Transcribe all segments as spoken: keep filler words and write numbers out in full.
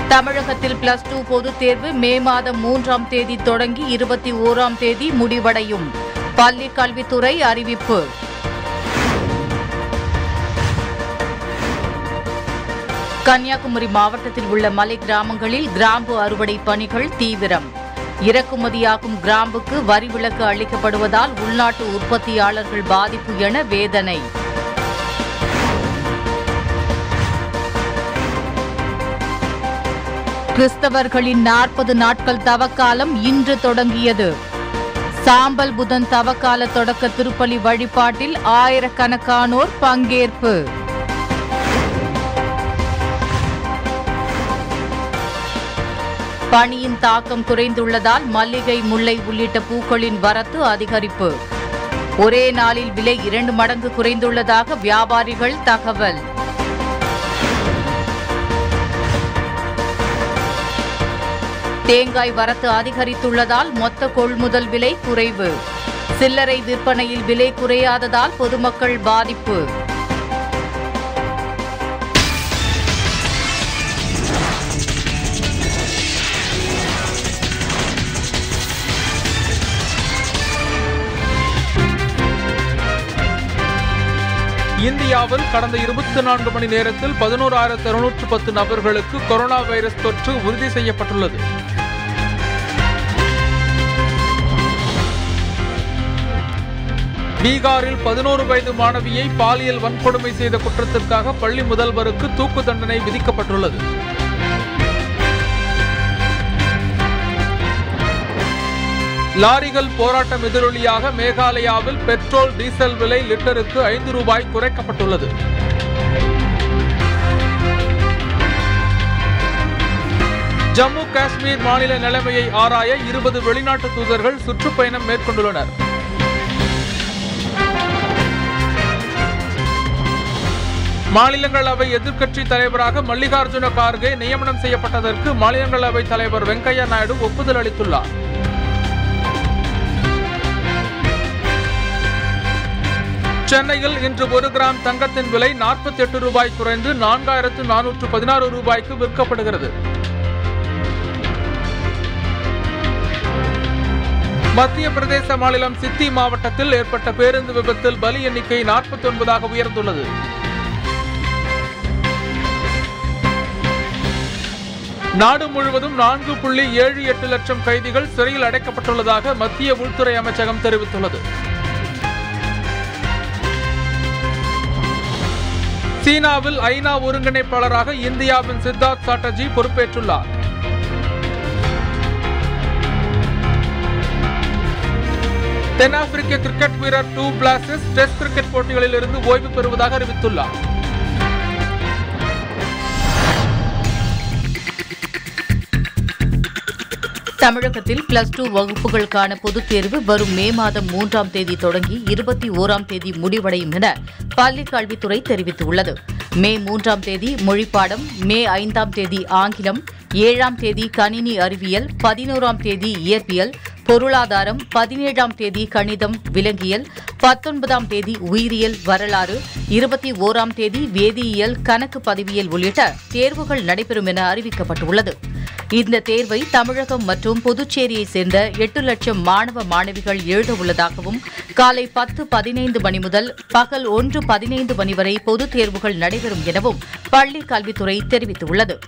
தமிழகத்தில் plus two பொதுத் தேர்வு மே மாதம் மூன்றாம் தேதி தொடங்கி இருபத்தி ஓராம் தேதி முடிவடையும். பள்ளி கல்வித்துறை அறிவிப்பு. கன்னியாகுமரி மாவட்டத்தில் உள்ள மலை கிராமங்களில் கிராம்பு அறுவடை பணிகள் தீவிரம். இறக்குமதியாகும் கிராம்புக்கு வரி விலக்கு அளிக்கப்படுவதால் உள்நாட்டு உற்பத்தியாளர்கள் பாதிப்பு என வேதனை. கிறிஸ்தவர்களின் நாற்பது நாட்கள் தவக்காலம் இன்று தொடங்கியது. சாம்பல் புதன் தவக்கால தொடக்க திருப்பலி வழிபாட்டில் ஆயிரக்கணக்கானோர் பங்கேற்பு. பனியின் தாக்கம் குறைந்துள்ளதால் மல்லிகை, முல்லை உள்ளிட்ட பூக்களின் வரத்து அதிகரிப்பு. ஒரே நாளில் விலை இரண்டு மடங்கு குறைந்துள்ளதாக வியாபாரிகள் தகவல். தேங்காய் வரத்து அதிகரித்துள்ளதால் மொத்த கொள்முதல் விலை குறைவு. சில்லறை விற்பனையில் விலை குறையாததால் பொதுமக்கள் பாதிப்பு. இந்தியாவில் கடந்த இருபத்தி நான்கு மணி நேரத்தில் பதினோராயிரத்து இருநூற்று பத்து நபர்களுக்கு கொரோனா வைரஸ் தொற்று உறுதி செய்யப்பட்டுள்ளது. பீகாரில் பதினோரு வயது மாணவியை பாலியல் வன்கொடுமை செய்த குற்றத்திற்காக பள்ளி முதல்வருக்கு தூக்கு தண்டனை விதிக்கப்பட்டுள்ளது. லாரிகள் போராட்டம் எதிரொலியாக மேகாலயாவில் பெட்ரோல், டீசல் விலை லிட்டருக்கு ஐந்து ரூபாய் குறைக்கப்பட்டுள்ளது. ஜம்மு காஷ்மீர் மாநில நிலைமையை ஆராய இருபது வெளிநாட்டு தூதர்கள் சுற்றுப்பயணம் மேற்கொண்டுள்ளனர். மாநிலங்களவை எதிர்க்கட்சி தலைவராக மல்லிகார்ஜுன கார்கே நியமனம் செய்யப்பட்டதற்கு மாநிலங்களவை தலைவர் வெங்கையா நாயுடு ஒப்புதல் அளித்துள்ளார். சென்னையில் இன்று ஒரு கிராம் தங்கத்தின் விலை நாற்பத்தி எட்டு ரூபாய் குறைந்து நான்காயிரத்து நானூற்று பதினாறு ரூபாய்க்கு விற்கப்படுகிறது. மத்திய பிரதேச மாநிலம் சித்தி மாவட்டத்தில் ஏற்பட்ட பேருந்து விபத்தில் பலி எண்ணிக்கை நாற்பத்தி ஒன்பதாக உயர்ந்துள்ளது. நாடு முழுவதும் நான்கு புள்ளி ஏழு எட்டு லட்சம் கைதிகள் சிறையில் அடைக்கப்பட்டுள்ளதாக மத்திய உள்துறை அமைச்சகம் தெரிவித்துள்ளது. சீனாவில் ஐநா ஒருங்கிணைப்பாளராக இந்தியாவின் சித்தார்த் சாட்டர்ஜி பொறுப்பேற்றுள்ளார். தென்னாப்பிரிக்க கிரிக்கெட் வீரர் டூ பிளாசஸ் டெஸ்ட் கிரிக்கெட் போட்டிகளில் இருந்து ஓய்வு பெறுவதாக அறிவித்துள்ளார். தமிழகத்தில் பிளஸ் டூ வகுப்புகளுக்கான பொதுத் தேர்வு வரும் மே மாதம் மூன்றாம் தேதி தொடங்கி இருபத்தி ஓராம் தேதி முடிவடையும் என பள்ளிக் கல்வித்துறை தெரிவித்துள்ளது. மே மூன்றாம் தேதி மொழிப்பாடம், மே ஐந்தாம் தேதி ஆங்கிலம், ஏழாம் தேதி கணினி அறிவியல், பதினோராம் தேதி இயற்பியல், பொருளாதாரம், பதினேழாம் தேதி கணிதம், விலங்கியல், பத்தொன்பதாம் தேதி உயிரியல், வரலாறு, இருபத்தி ஓராம் தேதி வேதியியல், கணக்கு பதிவியல் உள்ளிட்ட தேர்வுகள் நடைபெறும் என அறிவிக்கப்பட்டுள்ளது. இந்த தேர்வை தமிழகம் மற்றும் புதுச்சேரியைச் சேர்ந்த எட்டு லட்சம் மாணவ மாணவிகள் எழுத உள்ளதாகவும் காலை பத்து பதினைந்து மணி முதல் பகல் ஒன்று பதினைந்து மணி வரை பொதுத் தேர்வுகள் நடைபெறும் எனவும் பள்ளிக் கல்வித்துறை தெரிவித்துள்ளது.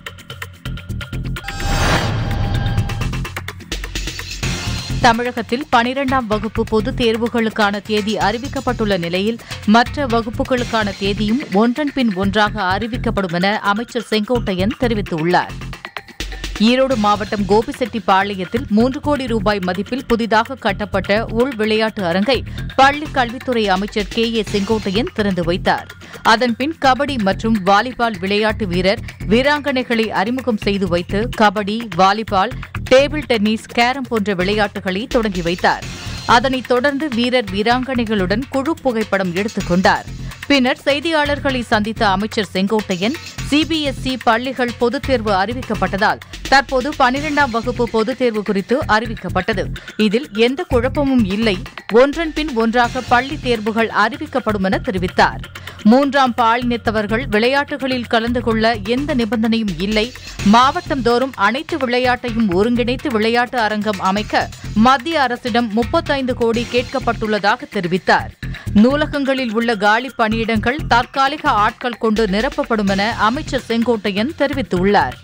தமிழகத்தில் பனிரெண்டாம் வகுப்பு பொதுத் தேர்வுகளுக்கான தேதி அறிவிக்கப்பட்டுள்ள நிலையில் மற்ற வகுப்புகளுக்கான தேதியும் ஒன்றன் பின் ஒன்றாக அறிவிக்கப்படும் என அமைச்சர் செங்கோட்டையன் தெரிவித்துள்ளார். ஈரோடு மாவட்டம் கோபிசெட்டிப்பாளையத்தில் மூன்று கோடி ரூபாய் மதிப்பில் புதிதாக கட்டப்பட்ட உள் விளையாட்டு அரங்கை பள்ளிக் கல்வித்துறை அமைச்சர் கே ஏ செங்கோட்டையன் திறந்து வைத்தார். அதன்பின் கபடி மற்றும் வாலிபால் விளையாட்டு வீரர் வீராங்கனைகளை அறிமுகம் செய்து வைத்து kabaddi, volleyball, table tennis, carrom போன்ற விளையாட்டுகளை தொடங்கி வைத்தார். அதனைத் தொடர்ந்து வீரர் வீராங்கனைகளுடன் குழு புகைப்படம் எடுத்துக் கொண்டார். பின்னர் செய்தியாளர்களை சந்தித்த அமைச்சர் செங்கோட்டையன், சிபிஎஸ்இ பள்ளிகள் பொதுத் தேர்வு அறிவிக்கப்பட்டதால் தற்போது பனிரெண்டாம் வகுப்பு பொதுத் தேர்வு குறித்து அறிவிக்கப்பட்டது. இதில் எந்த குழப்பமும் இல்லை. ஒன்றன் பின் ஒன்றாக பள்ளி தேர்வுகள் அறிவிக்கப்படும் என தெரிவித்தார். மூன்றாம் பாலினத்தவர்கள் விளையாட்டுகளில் கலந்து கொள்ள எந்த நிபந்தனையும் இல்லை. மாவட்டந்தோறும் அனைத்து விளையாட்டையும் ஒருங்கிணைத்து விளையாட்டு அரங்கம் அமைக்க மத்திய அரசிடம் முப்பத்தைந்து கோடி கேட்கப்பட்டுள்ளதாக தெரிவித்தார். நூலகங்களில் உள்ள காலி பணியிடங்கள் தற்காலிக ஆட்கள் கொண்டு நிரப்பப்படும் என அமைச்சர் செங்கோட்டையன் தெரிவித்துள்ளார்.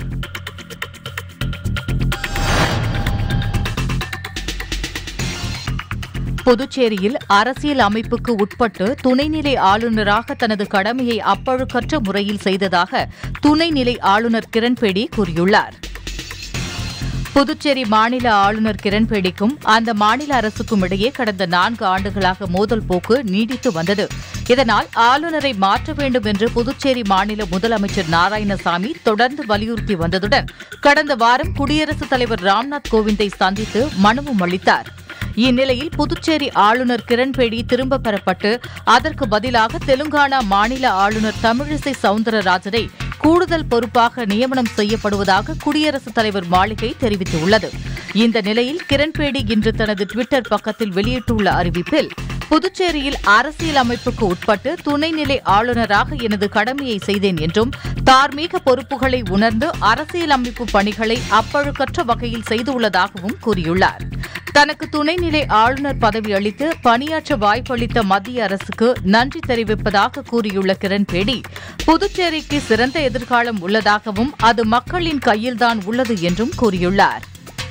புதுச்சேரியில் அரசியல் அமைப்புக்கு உட்பட்டு துணைநிலை ஆளுநராக தனது கடமையை அப்பழுக்கற்ற முறையில் செய்ததாக துணைநிலை ஆளுநர் கிரண்பேடி கூறியுள்ளார். புதுச்சேரி மாநில ஆளுநர் கிரண்பேடிக்கும் அந்த மாநில அரசுக்கும் இடையே கடந்த நான்கு ஆண்டுகளாக மோதல் போக்கு நீடித்து வந்தது. இதனால் ஆளுநரை மாற்ற வேண்டும் என்று புதுச்சேரி மாநில முதலமைச்சர் நாராயணசாமி தொடர்ந்து வலியுறுத்தி வந்ததுடன் கடந்த வாரம் குடியரசுத் தலைவர் ராம்நாத் கோவிந்தை சந்தித்து மனுவும் அளித்தார். இந்நிலையில் புதுச்சேரி ஆளுநர் கிரண்பேடி திரும்பப் பெறப்பட்டு அதற்கு பதிலாக தெலுங்கானா மாநில ஆளுநர் தமிழிசை சவுந்தரராஜனை கூடுதல் பொறுப்பாக நியமனம் செய்யப்படுவதாக குடியரசுத் தலைவர் மாளிகை தெரிவித்துள்ளது. இந்த நிலையில் கிரண்பேடி இன்று தனது டுவிட்டர் பக்கத்தில் வெளியிட்டுள்ள அறிவிப்பில், புதுச்சேரியில் அரசியல் அமைப்புக்கு உட்பட்டு துணைநிலை ஆளுநராக எனது கடமையை செய்தேன் என்றும் தார்மீக பொறுப்புகளை உணர்ந்து அரசியல் அமைப்பு பணிகளை அப்பழுக்கற்ற வகையில் செய்துள்ளதாகவும் கூறியுள்ளார். தனக்கு துணைநிலை ஆளுநர் பதவி அளித்து பணியாற்ற வாய்ப்பளித்த மத்திய அரசுக்கு நன்றி தெரிவிப்பதாக கூறியுள்ள கிரண்பேடி, புதுச்சேரிக்கு சிறந்த எதிர்காலம் உள்ளதாகவும் அது மக்களின் கையில்தான் உள்ளது என்றும் கூறியுள்ளார்.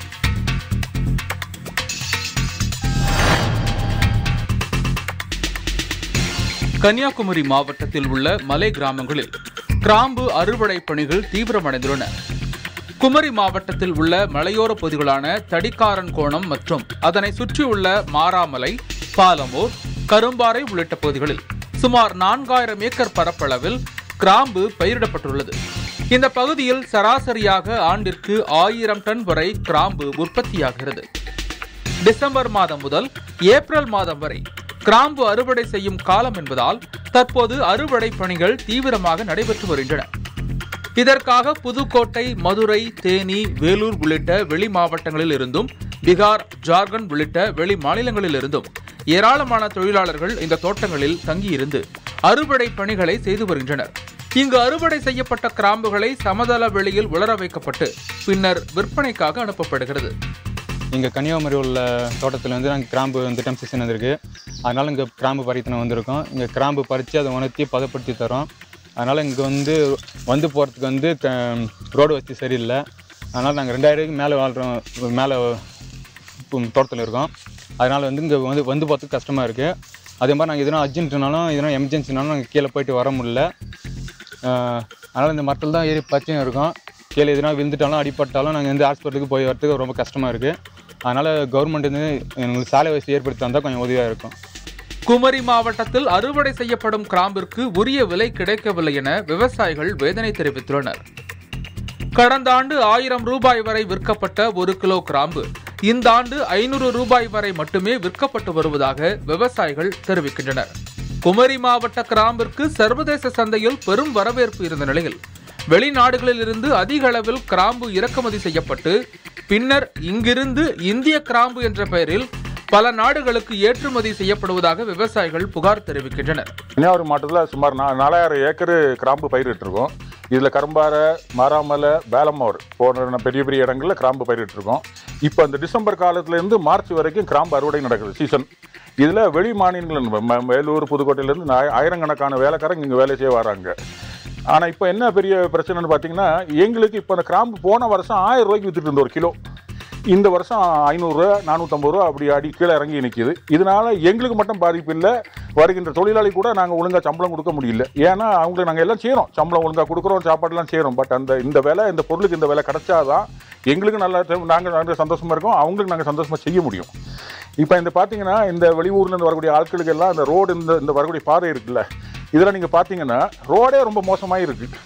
கன்னியாகுமரி மாவட்டத்தில் உள்ள மலை கிராமங்களில் கிராம்பு அறுவடை பணிகள் தீவிரமடைந்துள்ளன. குமரி மாவட்டத்தில் உள்ள மலையோர பகுதிகளான தடிக்காரன் கோணம் மற்றும் அதனை சுற்றியுள்ள மாராமலை, பாலமூர், கரும்பாறை உள்ளிட்ட பகுதிகளில் சுமார் நான்காயிரம் ஏக்கர் பரப்பளவில் கிராம்பு பயிரிடப்பட்டுள்ளது. இந்த பகுதியில் சராசரியாக ஆண்டிற்கு ஆயிரம் டன் வரை கிராம்பு உற்பத்தியாகிறது. டிசம்பர் மாதம் முதல் ஏப்ரல் மாதம் வரை கிராம்பு அறுவடை செய்யும் காலம் என்பதால் தற்போது அறுவடை பணிகள் தீவிரமாக நடைபெற்று வருகின்றன. இதற்காக புதுக்கோட்டை, மதுரை, தேனி, வேலூர் உள்ளிட்ட வெளி மாவட்டங்களில் இருந்தும் பீகார், ஜார்க்கண்ட் உள்ளிட்ட வெளி மாநிலங்களில் இருந்தும் ஏராளமான தொழிலாளர்கள் இந்த தோட்டங்களில் தங்கியிருந்து அறுவடை பணிகளை செய்து வருகின்றனர். இங்கு அறுவடை செய்யப்பட்ட கிராம்புகளை சமதள வெளியில் உலர வைக்கப்பட்டு பின்னர் விற்பனைக்காக அனுப்பப்படுகிறது. இங்கே கன்னியாகுமரி உள்ள தோட்டத்தில் வந்து நாங்கள் கிராம்பு இந்த டைம் சீசன் வந்திருக்கு. அதனால் இங்கே கிராம்பு பறித்தனை வந்திருக்கோம். இங்கே கிராம்பு பறித்து அதை உணர்த்தி பதப்படுத்தி தரோம். அதனால் இங்கே வந்து வந்து போகிறதுக்கு வந்து ரோடு வசதி சரியில்லை. அதனால் நாங்கள் ரெண்டாயிரம் மேலே வாழ்கிறோம், மேலே தோட்டத்தில் இருக்கோம். அதனால் வந்து இங்கே வந்து வந்து போகிறதுக்கு கஷ்டமாக இருக்குது. அதே மாதிரி நாங்கள் எதுனா அர்ஜென்ட்னாலும் எதுனா எமர்ஜென்சினாலும் நாங்கள் கீழே போயிட்டு வர முடியல. அதனால் இந்த மரத்தில் தான் ஏறி பச்சையும் இருக்கும். கீழே எதுனா விழுந்துட்டாலும் அடிப்பட்டாலும் நாங்கள் எந்த ஹாஸ்பிட்டலுக்கு போய் வரதுக்கு ரொம்ப கஷ்டமாக இருக்குது. அதனால் கவர்மெண்ட் வந்து எங்களுக்கு சாலை வசதி ஏற்படுத்தி தந்தால் கொஞ்சம் உதவியாக இருக்கும். குமரி மாவட்டத்தில் அறுவடை செய்யப்படும் கிராம்பிற்கு உரிய விலை கிடைக்கவில்லை என விவசாயிகள் வேதனை தெரிவித்துள்ளனர். கடந்த ஆண்டு ஆயிரம் ரூபாய் வரை விற்கப்பட்ட ஒரு கிலோ கிராம்பு இந்த ஆண்டு ஐநூறு ரூபாய் வரை மட்டுமே விற்கப்பட்டு வருவதாக விவசாயிகள் தெரிவிக்கின்றனர். குமரி மாவட்ட கிராம்பிற்கு சர்வதேச சந்தையில் பெரும் வரவேற்பு இருந்த நிலையில் வெளிநாடுகளில் இருந்து அதிக அளவில் கிராம்பு இறக்குமதி செய்யப்பட்டு பின்னர் இங்கிருந்து இந்திய கிராம்பு என்ற பெயரில் பல நாடுகளுக்கு ஏற்றுமதி செய்யப்படுவதாக விவசாயிகள் புகார் தெரிவிக்கின்றனர். கன்னியாகுமரி மாவட்டத்தில் சுமார் நாலாயிரம் ஏக்கர் கிராம்பு பயிரிட்டிருக்கோம். இதில் கரும்பாறை, மாராமலை, வேலமூர் போன்ற பெரிய பெரிய இடங்களில் கிராம்பு பயிரிட்டிருக்கோம். இப்போ இந்த டிசம்பர் காலத்திலேருந்து மார்ச் வரைக்கும் கிராம்பு அறுவடை நடக்குது சீசன். இதில் வெளி மாநிலங்கள் வேலூர், புதுக்கோட்டையிலேருந்து ஆயிரக்கணக்கான வேலைக்காரங்க இங்கே வேலை செய்ய வராங்க. ஆனால் இப்போ என்ன பெரிய பிரச்சனைன்னு பார்த்தீங்கன்னா, எங்களுக்கு இப்போ அந்த கிராம்பு போன வருஷம் ஆயிரம் ரூபாய்க்கு விற்றுட்டு இருந்த ஒரு கிலோ, இந்த வருஷம் ஐநூறுரூவா நானூற்றம்பது ரூபா அப்படி அடி கீழே இறங்கி நிற்கிது. இதனால் எங்களுக்கு மட்டும் பாதிப்பு இல்லை, வருகின்ற தொழிலாளி கூட நாங்கள் ஒழுங்காக சம்பளம் கொடுக்க முடியல. ஏன்னா அவங்களுக்கு நாங்கள் எல்லாம் செய்கிறோம், சம்பளம் ஒழுங்காக கொடுக்குறோம், சாப்பாடுலாம் செய்கிறோம். பட் அந்த இந்த விலை, இந்த பொருளுக்கு இந்த விலை கிடைச்சாதான் எங்களுக்கு நல்லா நாங்கள் நாங்கள் சந்தோஷமாக இருக்கோம், அவங்களுக்கு நாங்கள் சந்தோஷமாக செய்ய முடியும். இப்போ இந்த பார்த்தீங்கன்னா இந்த வெளியூர்லேருந்து வரக்கூடிய ஆட்களுக்கு எல்லாம் இந்த ரோடு இந்த இந்த வரக்கூடிய பாதை இருக்குல்ல, இதில் நீங்கள் பார்த்தீங்கன்னா ரோடே ரொம்ப மோசமாக இருக்குது.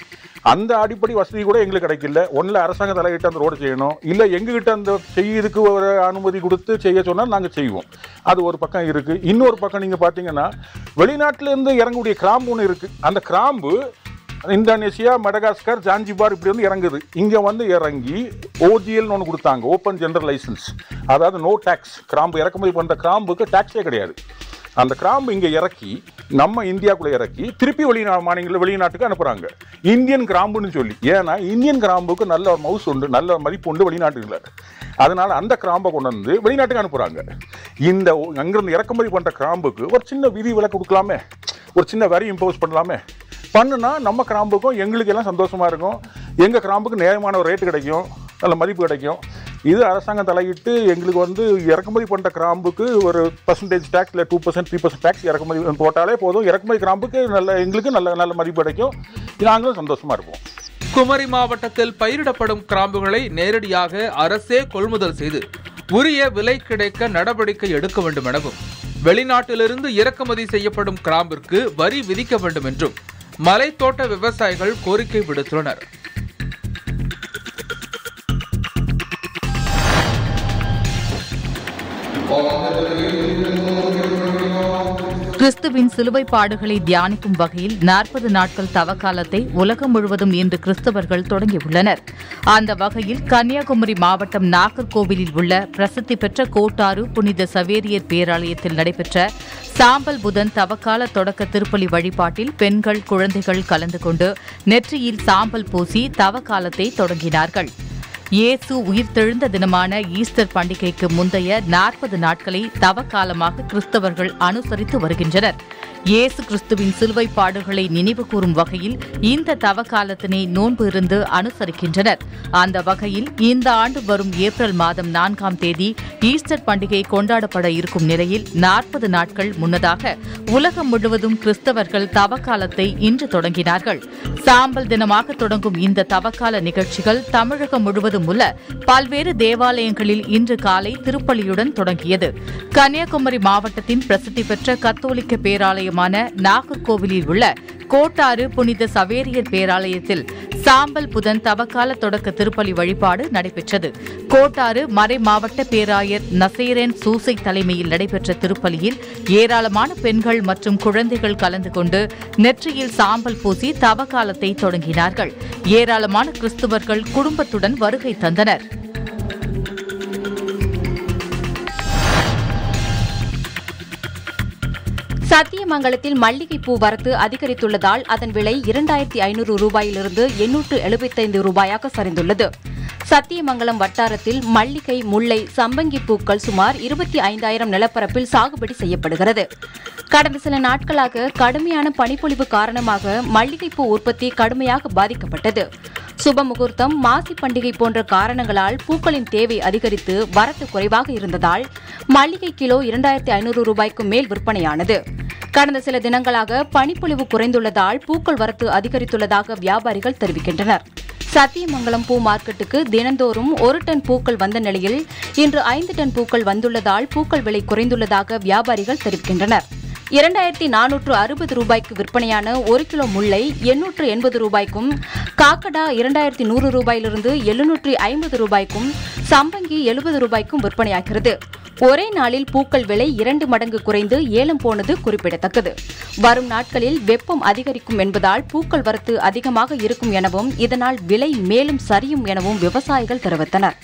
அந்த அடிப்படை வசதி கூட எங்களுக்கு கிடைக்கல. ஒன்றில் அரசாங்க தலையிட்டு அந்த ரோடு செய்யணும், இல்லை எங்ககிட்ட அந்த செய்யறதுக்கு ஒரு அனுமதி கொடுத்து செய்ய சொன்னால் நாங்கள் செய்வோம். அது ஒரு பக்கம் இருக்குது. இன்னொரு பக்கம் நீங்கள் பார்த்தீங்கன்னா வெளிநாட்டிலேருந்து இறங்கக்கூடிய கிராம்பு ஒன்று இருக்குது. அந்த கிராம்பு இந்தோனேஷியா, மடகாஸ்கர், ஜான்சிபார் இப்படி வந்து இறங்குது. இங்கே வந்து இறங்கி ஓஜிஎல்னு ஒன்று கொடுத்தாங்க, ஓப்பன் ஜெண்டர் லைசன்ஸ். அதாவது நோ டேக்ஸ். கிராம்பு இறக்குமதி பண்ணுற கிராம்புக்கு டேக்ஸே கிடையாது. அந்த கிராம்பு இங்கே இறக்கி நம்ம இந்தியாவுக்குள்ளே இறக்கி திருப்பி வெளிநா மாநிலங்களில் வெளிநாட்டுக்கு அனுப்புகிறாங்க, இந்தியன் கிராம்புன்னு சொல்லி. ஏன்னா இந்தியன் கிராம்புக்கு நல்ல மவுஸ் உண்டு, நல்ல மதிப்பு உண்டு வெளிநாட்டுகளில். அதனால அந்த கிராம்பை கொண்டு வந்து வெளிநாட்டுக்கு அனுப்புகிறாங்க. இந்த அங்கிருந்து இறக்குமதி பண்ணுற கிராம்புக்கு ஒரு சின்ன விதி விலக்கு கொடுக்கலாமே, ஒரு சின்ன வரி இம்போஸ் பண்ணலாமே. பண்ணுனா நம்ம கிராம்புக்கும் எங்களுக்கு எல்லாம் சந்தோஷமாக இருக்கும். எங்கள் கிராம்புக்கு நேரமான ஒரு ரேட்டு கிடைக்கும், நல்ல மதிப்பு கிடைக்கும். இது அரசாங்கம் தலையிட்டு எங்களுக்கு வந்து இறக்குமதி பண்ணுற கிராம்புக்கு ஒரு பர்சன்டேஜ் டேக்ஸ் இல்லை two percent three percent tax இறக்குமதி போட்டாலே போதும். இறக்குமதி கிராம்புக்கு நல்ல எங்களுக்கு நல்ல நல்ல மதிப்பு கிடைக்கும். நாங்களும் சந்தோஷமாக இருப்போம். குமரி மாவட்டத்தில் பயிரிடப்படும் கிராம்புகளை நேரடியாக அரசே கொள்முதல் செய்து உரிய விலை கிடைக்க நடவடிக்கை எடுக்க வேண்டும் எனவும், வெளிநாட்டிலிருந்து இறக்குமதி செய்யப்படும் கிராம்பிற்கு வரி விதிக்க வேண்டும் என்றும் மலைத்தோட்ட விவசாயிகள் கோரிக்கை விடுத்துள்ளனர். கிறிஸ்துவின் சிலுவை பாடுகளை தியானிக்கும் வகையில் நாற்பது நாட்கள் தவக்காலத்தை உலகம் முழுவதும் இன்று கிறிஸ்தவர்கள் தொடங்கியுள்ளனர். அந்த வகையில் கன்னியாகுமரி மாவட்டம் நாகர்கோவிலில் உள்ள பிரசித்தி பெற்ற கோட்டாறு புனித சவேரியர் பேராலயத்தில் நடைபெற்ற சாம்பல் புதன் தவக்கால தொடக்க திருப்பலி வழிபாட்டில் பெண்கள், குழந்தைகள் கலந்து கொண்டு நெற்றியில் சாம்பல் பூசி தவக்காலத்தை தொடங்கினார்கள். இயேசு உயிர்த்தெழுந்த தினமான ஈஸ்டர் பண்டிகைக்கு முந்தைய நாற்பது நாட்களை தவக்காலமாக கிறிஸ்தவர்கள் அனுசரித்து வருகின்றனர். இயேசு கிறிஸ்துவின் சிலுவை பாடுகளை நினைவு கூறும் வகையில் இந்த தவக்காலத்தினை நோன்பு இருந்து அனுசரிக்கின்றனர். அந்த வகையில் இந்த ஆண்டு வரும் ஏப்ரல் மாதம் நான்காம் தேதி ஈஸ்டர் பண்டிகை கொண்டாடப்பட இருக்கும் நிலையில் நாற்பது நாட்கள் முன்னதாக உலகம் முழுவதும் கிறிஸ்தவர்கள் தவக்காலத்தை இன்று தொடங்கினார்கள். சாம்பல் தினமாக தொடங்கும் இந்த தவக்கால நிகழ்ச்சிகள் தமிழகம் முழுவதும் உள்ள பல்வேறு தேவாலயங்களில் இன்று காலை திருப்பலியுடன் தொடங்கியது. கன்னியாகுமரி மாவட்டத்தின் பிரசித்தி பெற்ற கத்தோலிக்க பேராலயமான நாகர்கோவிலில் உள்ள கோட்டாறு புனித சவேரியர் பேராலயத்தில் சாம்பல் புதன் தவக்கால தொடக்க திருப்பலி வழிபாடு நடைபெற்றது. கோட்டாறு மறை மாவட்ட பேராயர் நசேரன் சூசை தலைமையில் நடைபெற்ற திருப்பலியில் ஏராளமான பெண்கள் மற்றும் குழந்தைகள் கலந்து கொண்டு நெற்றியில் சாம்பல் பூசி தவக்காலத்தை தொடங்கினார்கள். ஏராளமான கிறிஸ்துவர்கள் குடும்பத்துடன் வருகை தந்தனர். சத்தியமங்கலத்தில் மல்லிகை பூ வரத்து அதிகரித்துள்ளதால் அதன் விலை இரண்டாயிரத்தி ஐநூறு ரூபாயிலிருந்து எண்ணூற்று எழுபத்தைந்து ரூபாயாக சரிந்துள்ளது. சத்தியமங்கலம் வட்டாரத்தில் மல்லிகை, முல்லை, சம்பங்கி பூக்கள் சுமார் இருபத்தி ஐந்தாயிரம் நிலப்பரப்பில் சாகுபடி செய்யப்படுகிறது. கடந்த சில நாட்களாக கடுமையான பனிப்பொழிவு காரணமாக மல்லிகைப்பூ உற்பத்தி கடுமையாக பாதிக்கப்பட்டது. சுபமுகூர்த்தம், மாசி பண்டிகை போன்ற காரணங்களால் பூக்களின் தேவை அதிகரித்து வரத்து குறைவாக இருந்ததால் மல்லிகை கிலோ இரண்டாயிரத்தி ஐநூறு ரூபாய்க்கு மேல் விற்பனையானது. கடந்த சில தினங்களாக பனிப்பொழிவு குறைந்துள்ளதால் பூக்கள் வரத்து அதிகரித்துள்ளதாக வியாபாரிகள் தெரிவிக்கின்றனர். சத்தியமங்கலம் பூ மார்க்கெட்டுக்கு தினந்தோறும் ஒரு டன் பூக்கள் வந்த நிலையில் இன்று ஐந்து டன் பூக்கள் வந்துள்ளதால் பூக்கள் விலை குறைந்துள்ளதாக வியாபாரிகள் தெரிவிக்கின்றனர். இரண்டாயிரத்தி நானூற்று அறுபது ரூபாய்க்கு விற்பனையான ஒரு கிலோ முல்லை எண்ணூற்று எண்பது ரூபாய்க்கும், காக்கடா இரண்டாயிரத்தி நூறு ரூபாயிலிருந்து எழுநூற்றி ஐம்பது ரூபாய்க்கும், சம்பங்கி எழுபது ரூபாய்க்கும் விற்பனையாகிறது. ஒரே நாளில் பூக்கள் விலை இரண்டு மடங்கு குறைந்து ஏலம் போனது குறிப்பிடத்தக்கது. வரும் நாட்களில் வெப்பம் அதிகரிக்கும் என்பதால் பூக்கள் வரத்து அதிகமாக இருக்கும் எனவும் இதனால் விலை மேலும் சரியும் எனவும் விவசாயிகள் தெரிவித்தனர்.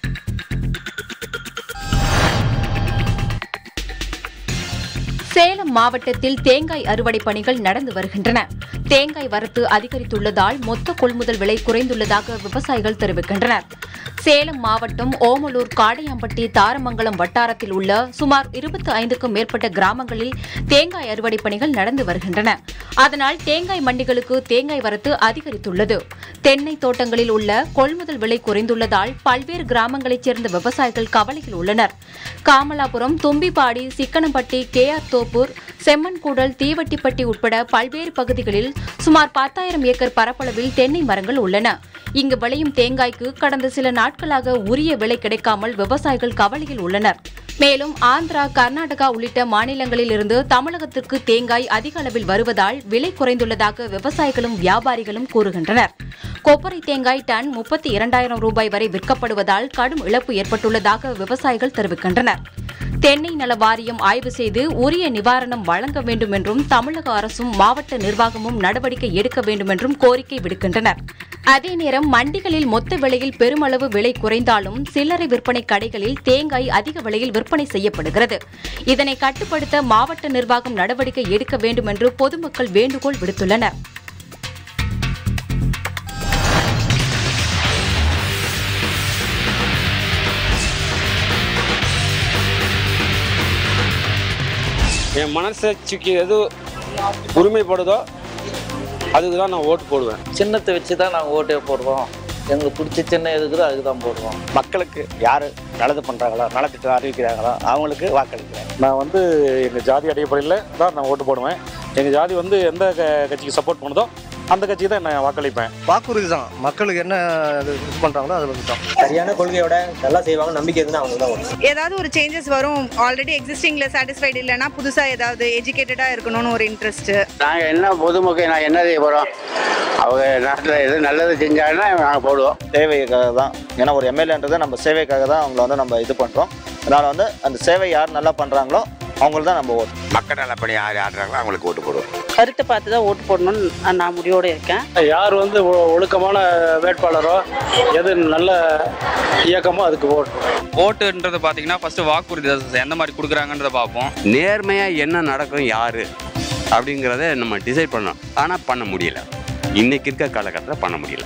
சேலம் மாவட்டத்தில் தேங்காய் அறுவடை பணிகள் நடந்து வருகின்றன. தேங்காய் வரத்து அதிகரித்துள்ளதால் மொத்த கொள்முதல் விலை குறைந்துள்ளதாக விவசாயிகள் தெரிவிக்கின்றனர். சேலம் மாவட்டம் ஓமலூர், காடையாம்பட்டி, தாரமங்கலம் வட்டாரத்தில் உள்ள சுமார் இருபத்தி ஐந்துக்கும் மேற்பட்ட கிராமங்களில் தேங்காய் அறுவடை பணிகள் நடந்து வருகின்றன. அதனால் தேங்காய் மண்டிகளுக்கு தேங்காய் வரத்து அதிகரித்துள்ளது. தென்னை தோட்டங்களில் உள்ள கொள்முதல் விலை குறைந்துள்ளதால் பல்வேறு கிராமங்களைச் சேர்ந்த விவசாயிகள் கவலையில் உள்ளனர். காமலாபுரம், தும்பிப்பாடி, சிக்கனம்பட்டி, கே ஆர் தோப்பூர், செம்மன்கூடல், தீவட்டிப்பட்டி உட்பட பல்வேறு பகுதிகளில் சுமார் பத்தாயிரம் ஏக்கர் பரப்பளவில் தென்னை மரங்கள் உள்ளன. இங்கு விளையும் தேங்காய்க்கு கடந்த சில நாட்களாக உரிய விலை கிடைக்காமல் விவசாயிகள் கவலையில் உள்ளனர். மேலும் ஆந்திரா, கர்நாடகா உள்ளிட்ட மாநிலங்களில் இருந்து தமிழகத்திற்கு தேங்காய் அதிக அளவில் வருவதால் விலை குறைந்துள்ளதாக விவசாயிகளும் வியாபாரிகளும் கூறுகின்றனர். கொப்பரை தேங்காய் டன் முப்பத்தி இரண்டாயிரம் ரூபாய் வரை விற்கப்படுவதால் கடும் இழப்பு ஏற்பட்டுள்ளதாக விவசாயிகள் தெரிவிக்கின்றனர். தென்னை நல வாரியம் ஆய்வு செய்து உரிய நிவாரணம் வழங்க வேண்டும் என்றும் தமிழக அரசும் மாவட்ட நிர்வாகமும் நடவடிக்கை எடுக்க வேண்டும் என்றும் கோரிக்கை விடுக்கின்றனர். அதே நேரம் மண்டிகளில் மொத்த விலையில் பெருமளவு விலை குறைந்தாலும் சில்லறை விற்பனை கடைகளில் தேங்காய் அதிக விலையில் விற்பனை செய்யப்படுகிறது. இதனை கட்டுப்படுத்த மாவட்ட நிர்வாகம் நடவடிக்கை எடுக்க வேண்டும் என்று பொதுமக்கள் வேண்டுகோள் விடுத்துள்ளனர். என் மனசாட்சிக்கு எது உரிமைப்படுதோ அதுக்கு தான் நான் ஓட்டு போடுவேன். சின்னத்தை வச்சு தான் நாங்கள் ஓட்டே போடுறோம். எங்களுக்கு பிடிச்ச சின்னம் எதுக்குதோ அதுக்கு தான் போடுறோம். மக்களுக்கு யார் நல்லது பண்ணுறாங்களோ, நலத்திட்டம் அறிவிக்கிறாங்களோ அவங்களுக்கு வாக்களிக்கிறேன். நான் வந்து எங்கள் ஜாதி அடிப்படையில் தான் நான் ஓட்டு போடுவேன். எங்கள் ஜாதி வந்து எந்த கட்சிக்கு சப்போர்ட் பண்ணுதோ அந்த கட்சிக்கு தான் நான் வாக்களிப்பேன். வாக்குறுதி தான், மக்களுக்கு என்ன இது பண்ணுறாங்களோ அது தான். சரியான கொள்கையோட நல்லா செய்வாங்க, நம்பிக்கை இருந்தால் அவங்க தான் வரும். ஏதாவது ஒரு சேஞ்சஸ் வரும். ஆல்ரெடி எக்ஸிஸ்டிங்கில் சாட்டிஸ்ஃபைடு இல்லைன்னா புதுசாக ஏதாவது எஜுகேட்டடாக இருக்கணும்னு ஒரு இன்ட்ரெஸ்ட்டு. நாங்கள் என்ன பொதுமக்கள் நான் என்ன செய்ய போகிறோம், அவங்க நாட்டில் எது நல்லது செஞ்சாங்கன்னா நாங்கள் போடுவோம். சேவைக்காக தான், ஏன்னா ஒரு எம்எல்ஏன்றதை நம்ம சேவைக்காக தான் அவங்கள வந்து நம்ம இது பண்ணுறோம். அதனால் வந்து அந்த சேவை யார் நல்லா பண்ணுறாங்களோ அவங்களுக்கு தான் நம்ம ஓட்டு. மக்கள் நல்லபடி யார் ஆடுறாங்களோ அவங்களுக்கு ஓட்டு போடுவோம். கருத்தை பார்த்து தான் ஓட்டு போடணும்னு நான் முடிவோடு இருக்கேன். யார் வந்து ஒழுக்கமான வேட்பாளரோ, எது நல்ல இயக்கமோ அதுக்கு ஓட்டு. ஓட்டுன்றது பார்த்தீங்கன்னா ஃபர்ஸ்ட் வாக்குறுதி எந்த மாதிரி கொடுக்குறாங்கன்றதை பார்ப்போம். நேர்மையாக என்ன நடக்கும் யார் அப்படிங்கிறத நம்ம டிசைட் பண்ணோம். ஆனால் பண்ண முடியல, இன்னைக்கு இருக்க காலகட்டத்தில் பண்ண முடியல.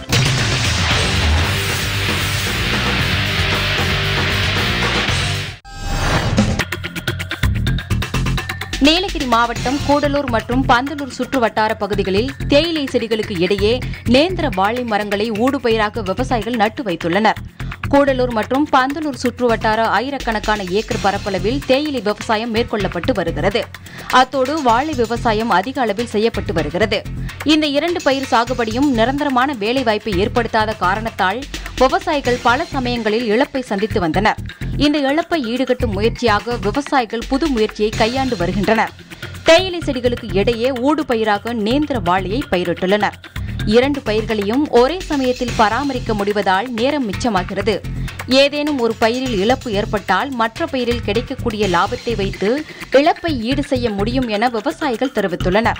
நீலகிரி மாவட்டம் கூடலூர் மற்றும் பந்தலூர் சுற்று வட்டார பகுதிகளில் தேயிலை செடிகளுக்கு இடையே நேந்திர வாழை மரங்களை ஊடுபயிராக விவசாயிகள் நட்டு வைத்துள்ளனர். கூடலூர் மற்றும் பந்தலூர் சுற்று வட்டார ஆயிரக்கணக்கான ஏக்கர் பரப்பளவில் தேயிலை விவசாயம் மேற்கொள்ளப்பட்டு வருகிறது. அத்தோடு வாழை விவசாயம் அதிக அளவில் செய்யப்பட்டு வருகிறது. இந்த இரண்டு பயிர் சாகுபடியும் நிரந்தரமான வேலைவாய்ப்பை ஏற்படுத்தாத காரணத்தால் விவசாயிகள் பல சமயங்களில் இழப்பை சந்தித்து வந்தனர். இந்த இழப்பை ஈடுகட்டும் முயற்சியாக விவசாயிகள் புது முயற்சியை கையாண்டு வருகின்றனர். தேயிலை செடிகளுக்கு இடையே ஊடுபயிராக நேந்திர வாழையை பயிரிட்டுள்ளனர். இரண்டு பயிர்களையும் ஒரே சமயத்தில் பராமரிக்க முடிவதால் நேரம் மிச்சமாகிறது. ஏதேனும் ஒரு பயிரில் இழப்பு ஏற்பட்டால் மற்ற பயிரில் கிடைக்கக்கூடிய லாபத்தை வைத்து இழப்பை ஈடு செய்ய முடியும் என விவசாயிகள் தெரிவித்துள்ளனர்.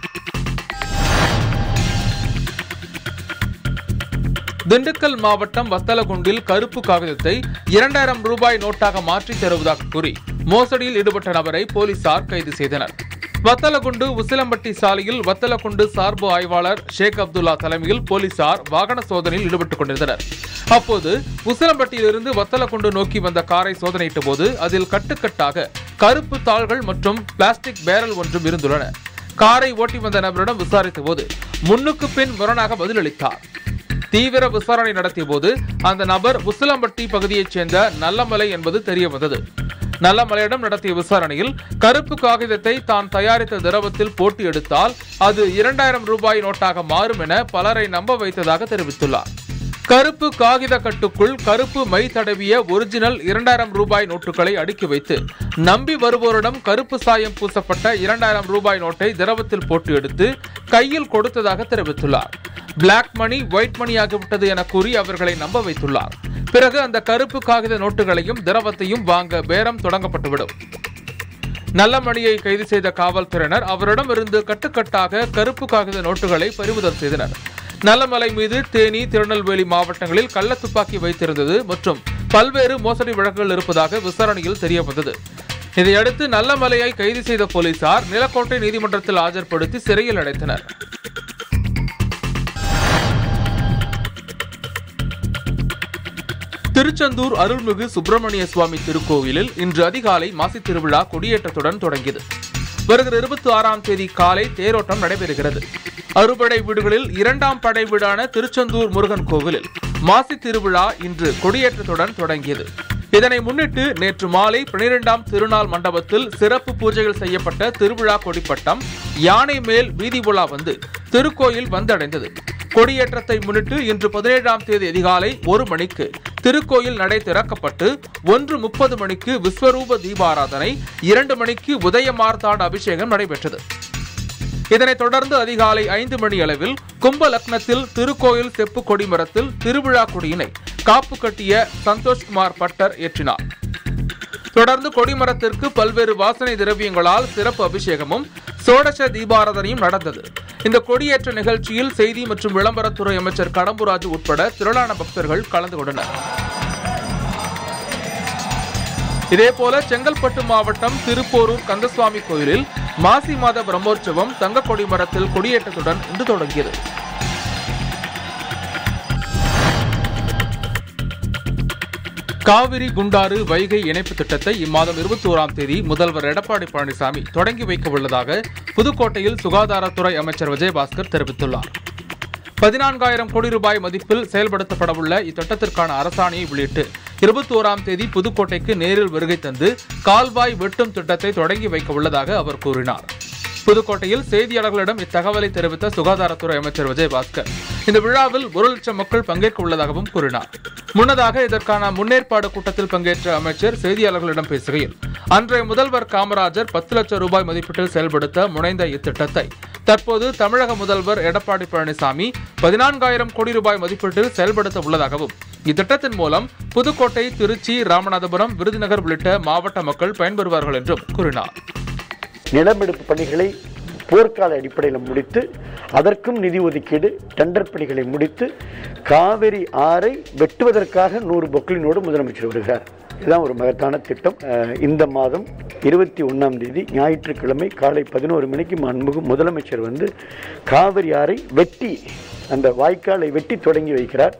திண்டுக்கல் மாவட்டம் வத்தலகுண்டில் கருப்பு காகிதத்தை இரண்டாயிரம் ரூபாய் நோட்டாக மாற்றித் தருவதாக கூறி மோசடியில் ஈடுபட்ட நபரை போலீசார் கைது செய்தனர். வத்தலகுண்டு உசிலம்பட்டி சாலையில் வத்தலகுண்டு சார்பு ஆய்வாளர் ஷேக் அப்துல்லா தலைமையில் போலீசார் வாகன சோதனையில் ஈடுபட்டுக் கொண்டிருந்தனர். அப்போது உசிலம்பட்டியிலிருந்து வத்தலகுண்டு நோக்கி வந்த காரை சோதனையிட்ட போது அதில் கட்டுக்கட்டாக கருப்பு தாள்கள் மற்றும் பிளாஸ்டிக் பேரல் ஒன்றும் இருந்துள்ளன. காரை ஓட்டி வந்த நபரிடம் விசாரித்த போது முன்னுக்கு பின் முரணாக பதிலளித்தார். தீவிர விசாரணை நடத்திய போது அந்த நபர் உசிலம்பட்டி பகுதியைச் சேர்ந்த நல்லமலை என்பது தெரியவந்தது. நல்லமலையிடம் நடத்திய விசாரணையில் கருப்பு காகிதத்தை தான் தயாரித்த திரவத்தில் போட்டு எடுத்தால் அது இரண்டாயிரம் ரூபாய் நோட்டாக மாறும் என பலரை நம்ப வைத்ததாக தெரிவித்துள்ளார். கருப்பு காகித கட்டுக்குள் கருப்பு மை தடவிய ஒரிஜினல் இரண்டாயிரம் ரூபாய் நோட்டுகளை அடுக்கி வைத்து நம்பி வருவோரிடம் கருப்பு சாயம் பூசப்பட்ட இரண்டாயிரம் ரூபாய் நோட்டை திரவத்தில் போட்டு எடுத்து கையில் கொடுத்ததாக தெரிவித்துள்ளார். பிளாக் மணி ஒயிட் மணி ஆகிவிட்டது என கூறி அவர்களை நம்ப வைத்துள்ளார். பிறகு அந்த கருப்பு காகித நோட்டுகளையும் திரவத்தையும் வாங்க பேரம் தொடங்கப்பட்டுவிடும். நல்லமணியை கைது செய்த காவல்துறையினர் அவரிடம் இருந்து கட்டுக்கட்டாக கருப்பு காகித நோட்டுகளை பறிமுதல் செய்தனர். நல்லமலை மீது தேனி, திருநெல்வேலி மாவட்டங்களில் கள்ள துப்பாக்கி வைத்திருந்தது மற்றும் பல்வேறு மோசடி வழக்குகள் இருப்பதாக விசாரணையில் தெரியவந்தது. இதையடுத்து நல்லமலையை கைது செய்த போலீசார் நிலக்கோட்டை நீதிமன்றத்தில் ஆஜர்படுத்தி சிறையில் அடைத்தனர். திருச்செந்தூர் அருள்மிகு சுப்பிரமணிய சுவாமி திருக்கோவிலில் இன்று அதிகாலை மாசி திருவிழா கொடியேற்றத்துடன் தொடங்கியது. வருகிற இருபத்தி ஆறாம் தேதி காலை தேரோட்டம் நடைபெறுகிறது. அறுபடை வீடுகளில் இரண்டாம் படை வீடான திருச்செந்தூர் முருகன் கோவிலில் மாசி திருவிழா இன்று கொடியேற்றத்துடன் தொடங்கியது. இதனை முன்னிட்டு நேற்று மாலை பனிரெண்டாம் திருநாள் மண்டபத்தில் சிறப்பு பூஜைகள் செய்யப்பட்ட திருவிழா கொடிப்பட்டம் யானை மேல் வீதி உலா வந்து திருக்கோயில் வந்தடைந்தது. கொடியேற்றத்தை முன்னிட்டு இன்று பதினேழாம் தேதி அதிகாலை ஒரு மணிக்கு திருக்கோயில் நடை திறக்கப்பட்டு ஒன்று முப்பது மணிக்கு விஸ்வரூப தீபாராதனை, இரண்டு மணிக்கு உதயமார்த்தாண்ட அபிஷேகம் நடைபெற்றது. இதனைத் தொடர்ந்து அதிகாலை ஐந்து மணி அளவில் கும்ப லக்னத்தில் திருக்கோயில் செப்பு கொடிமரத்தில் திருவிழா கொடியினை காப்பு கட்டிய சந்தோஷ்குமார் பட்டர் ஏற்றினார். தொடர்ந்து கொடிமரத்திற்கு பல்வேறு வாசனை திரவியங்களால் சிறப்பு அபிஷேகமும் சோடச தீபாராதனையும் நடந்தது. இந்த கொடியேற்ற நிகழ்ச்சியில் செய்தி மற்றும் விளம்பரத்துறை அமைச்சர் கடம்பூராஜு உட்பட திரளான பக்தர்கள் கலந்து கொண்டனர். இதேபோல செங்கல்பட்டு மாவட்டம் திருப்போரூர் கந்தசுவாமி கோயிலில் மாசி மாத பிரம்மோற்சவம் தங்க கொடிமரத்தில் கொடியேற்றத்துடன் இன்று தொடங்கியது. காவிரி குண்டாறு வைகை இணைப்பு திட்டத்தை இம்மாதம் இருபத்தி ஓராம் தேதி முதல்வர் எடப்பாடி பழனிசாமி தொடங்கி வைக்க உள்ளதாக புதுக்கோட்டையில் சுகாதாரத்துறை அமைச்சர் விஜயபாஸ்கர் தெரிவித்துள்ளார். பதினான்காயிரம் கோடி ரூபாய் மதிப்பில் செயல்படுத்தப்படவுள்ள இத்திட்டத்திற்கான அரசாணையை வெளியிட்டு இருபத்தி ஓராம் தேதி புதுக்கோட்டைக்கு நேரில் வருகை தந்து கால்வாய் வெட்டும் திட்டத்தை தொடங்கி வைக்க உள்ளதாக அவர் கூறினார். புதுக்கோட்டையில் செய்தியாளர்களிடம் இத்தகவலை தெரிவித்த சுகாதாரத்துறை அமைச்சர் விஜயபாஸ்கர் இந்த விழாவில் ஒரு லட்சம் மக்கள் பங்கேற்க உள்ளதாகவும் கூறினார். முன்னதாக இதற்கான முன்னேற்பாடு கூட்டத்தில் பங்கேற்ற அமைச்சர் செய்தியாளர்களிடம் பேசுகையில், அன்றைய முதல்வர் காமராஜர் பத்து லட்சம் ரூபாய் மதிப்பீட்டில் செயல்படுத்த முனைந்த இத்திட்டத்தை தற்போது தமிழக முதல்வர் எடப்பாடி பழனிசாமி பதினான்காயிரம் கோடி ரூபாய் மதிப்பீட்டில் செயல்படுத்த உள்ளதாகவும், இத்திட்டத்தின் மூலம் புதுக்கோட்டை, திருச்சி, ராமநாதபுரம், விருதுநகர் உள்ளிட்ட மாவட்ட மக்கள் பயன்பெறுவார்கள் என்றும் கூறினார். நிலமெடுப்பு பணிகளை போர்க்கால அடிப்படையில் முடித்து அதற்கும் நிதி ஒதுக்கீடு, டெண்டர் பணிகளை முடித்து காவிரி ஆறை வெட்டுவதற்காக நூறு பொக்களினோடு முதலமைச்சர் வருகிறார். இதுதான் ஒரு மகத்தான திட்டம். இந்த மாதம் இருபத்தி ஒன்றாம் தேதி ஞாயிற்றுக்கிழமை காலை பதினோரு மணிக்கு மாண்புமிகு முதலமைச்சர் வந்து காவிரி ஆறை வெட்டி அந்த வாய்க்காலை வெட்டி தொடங்கி வைக்கிறார்.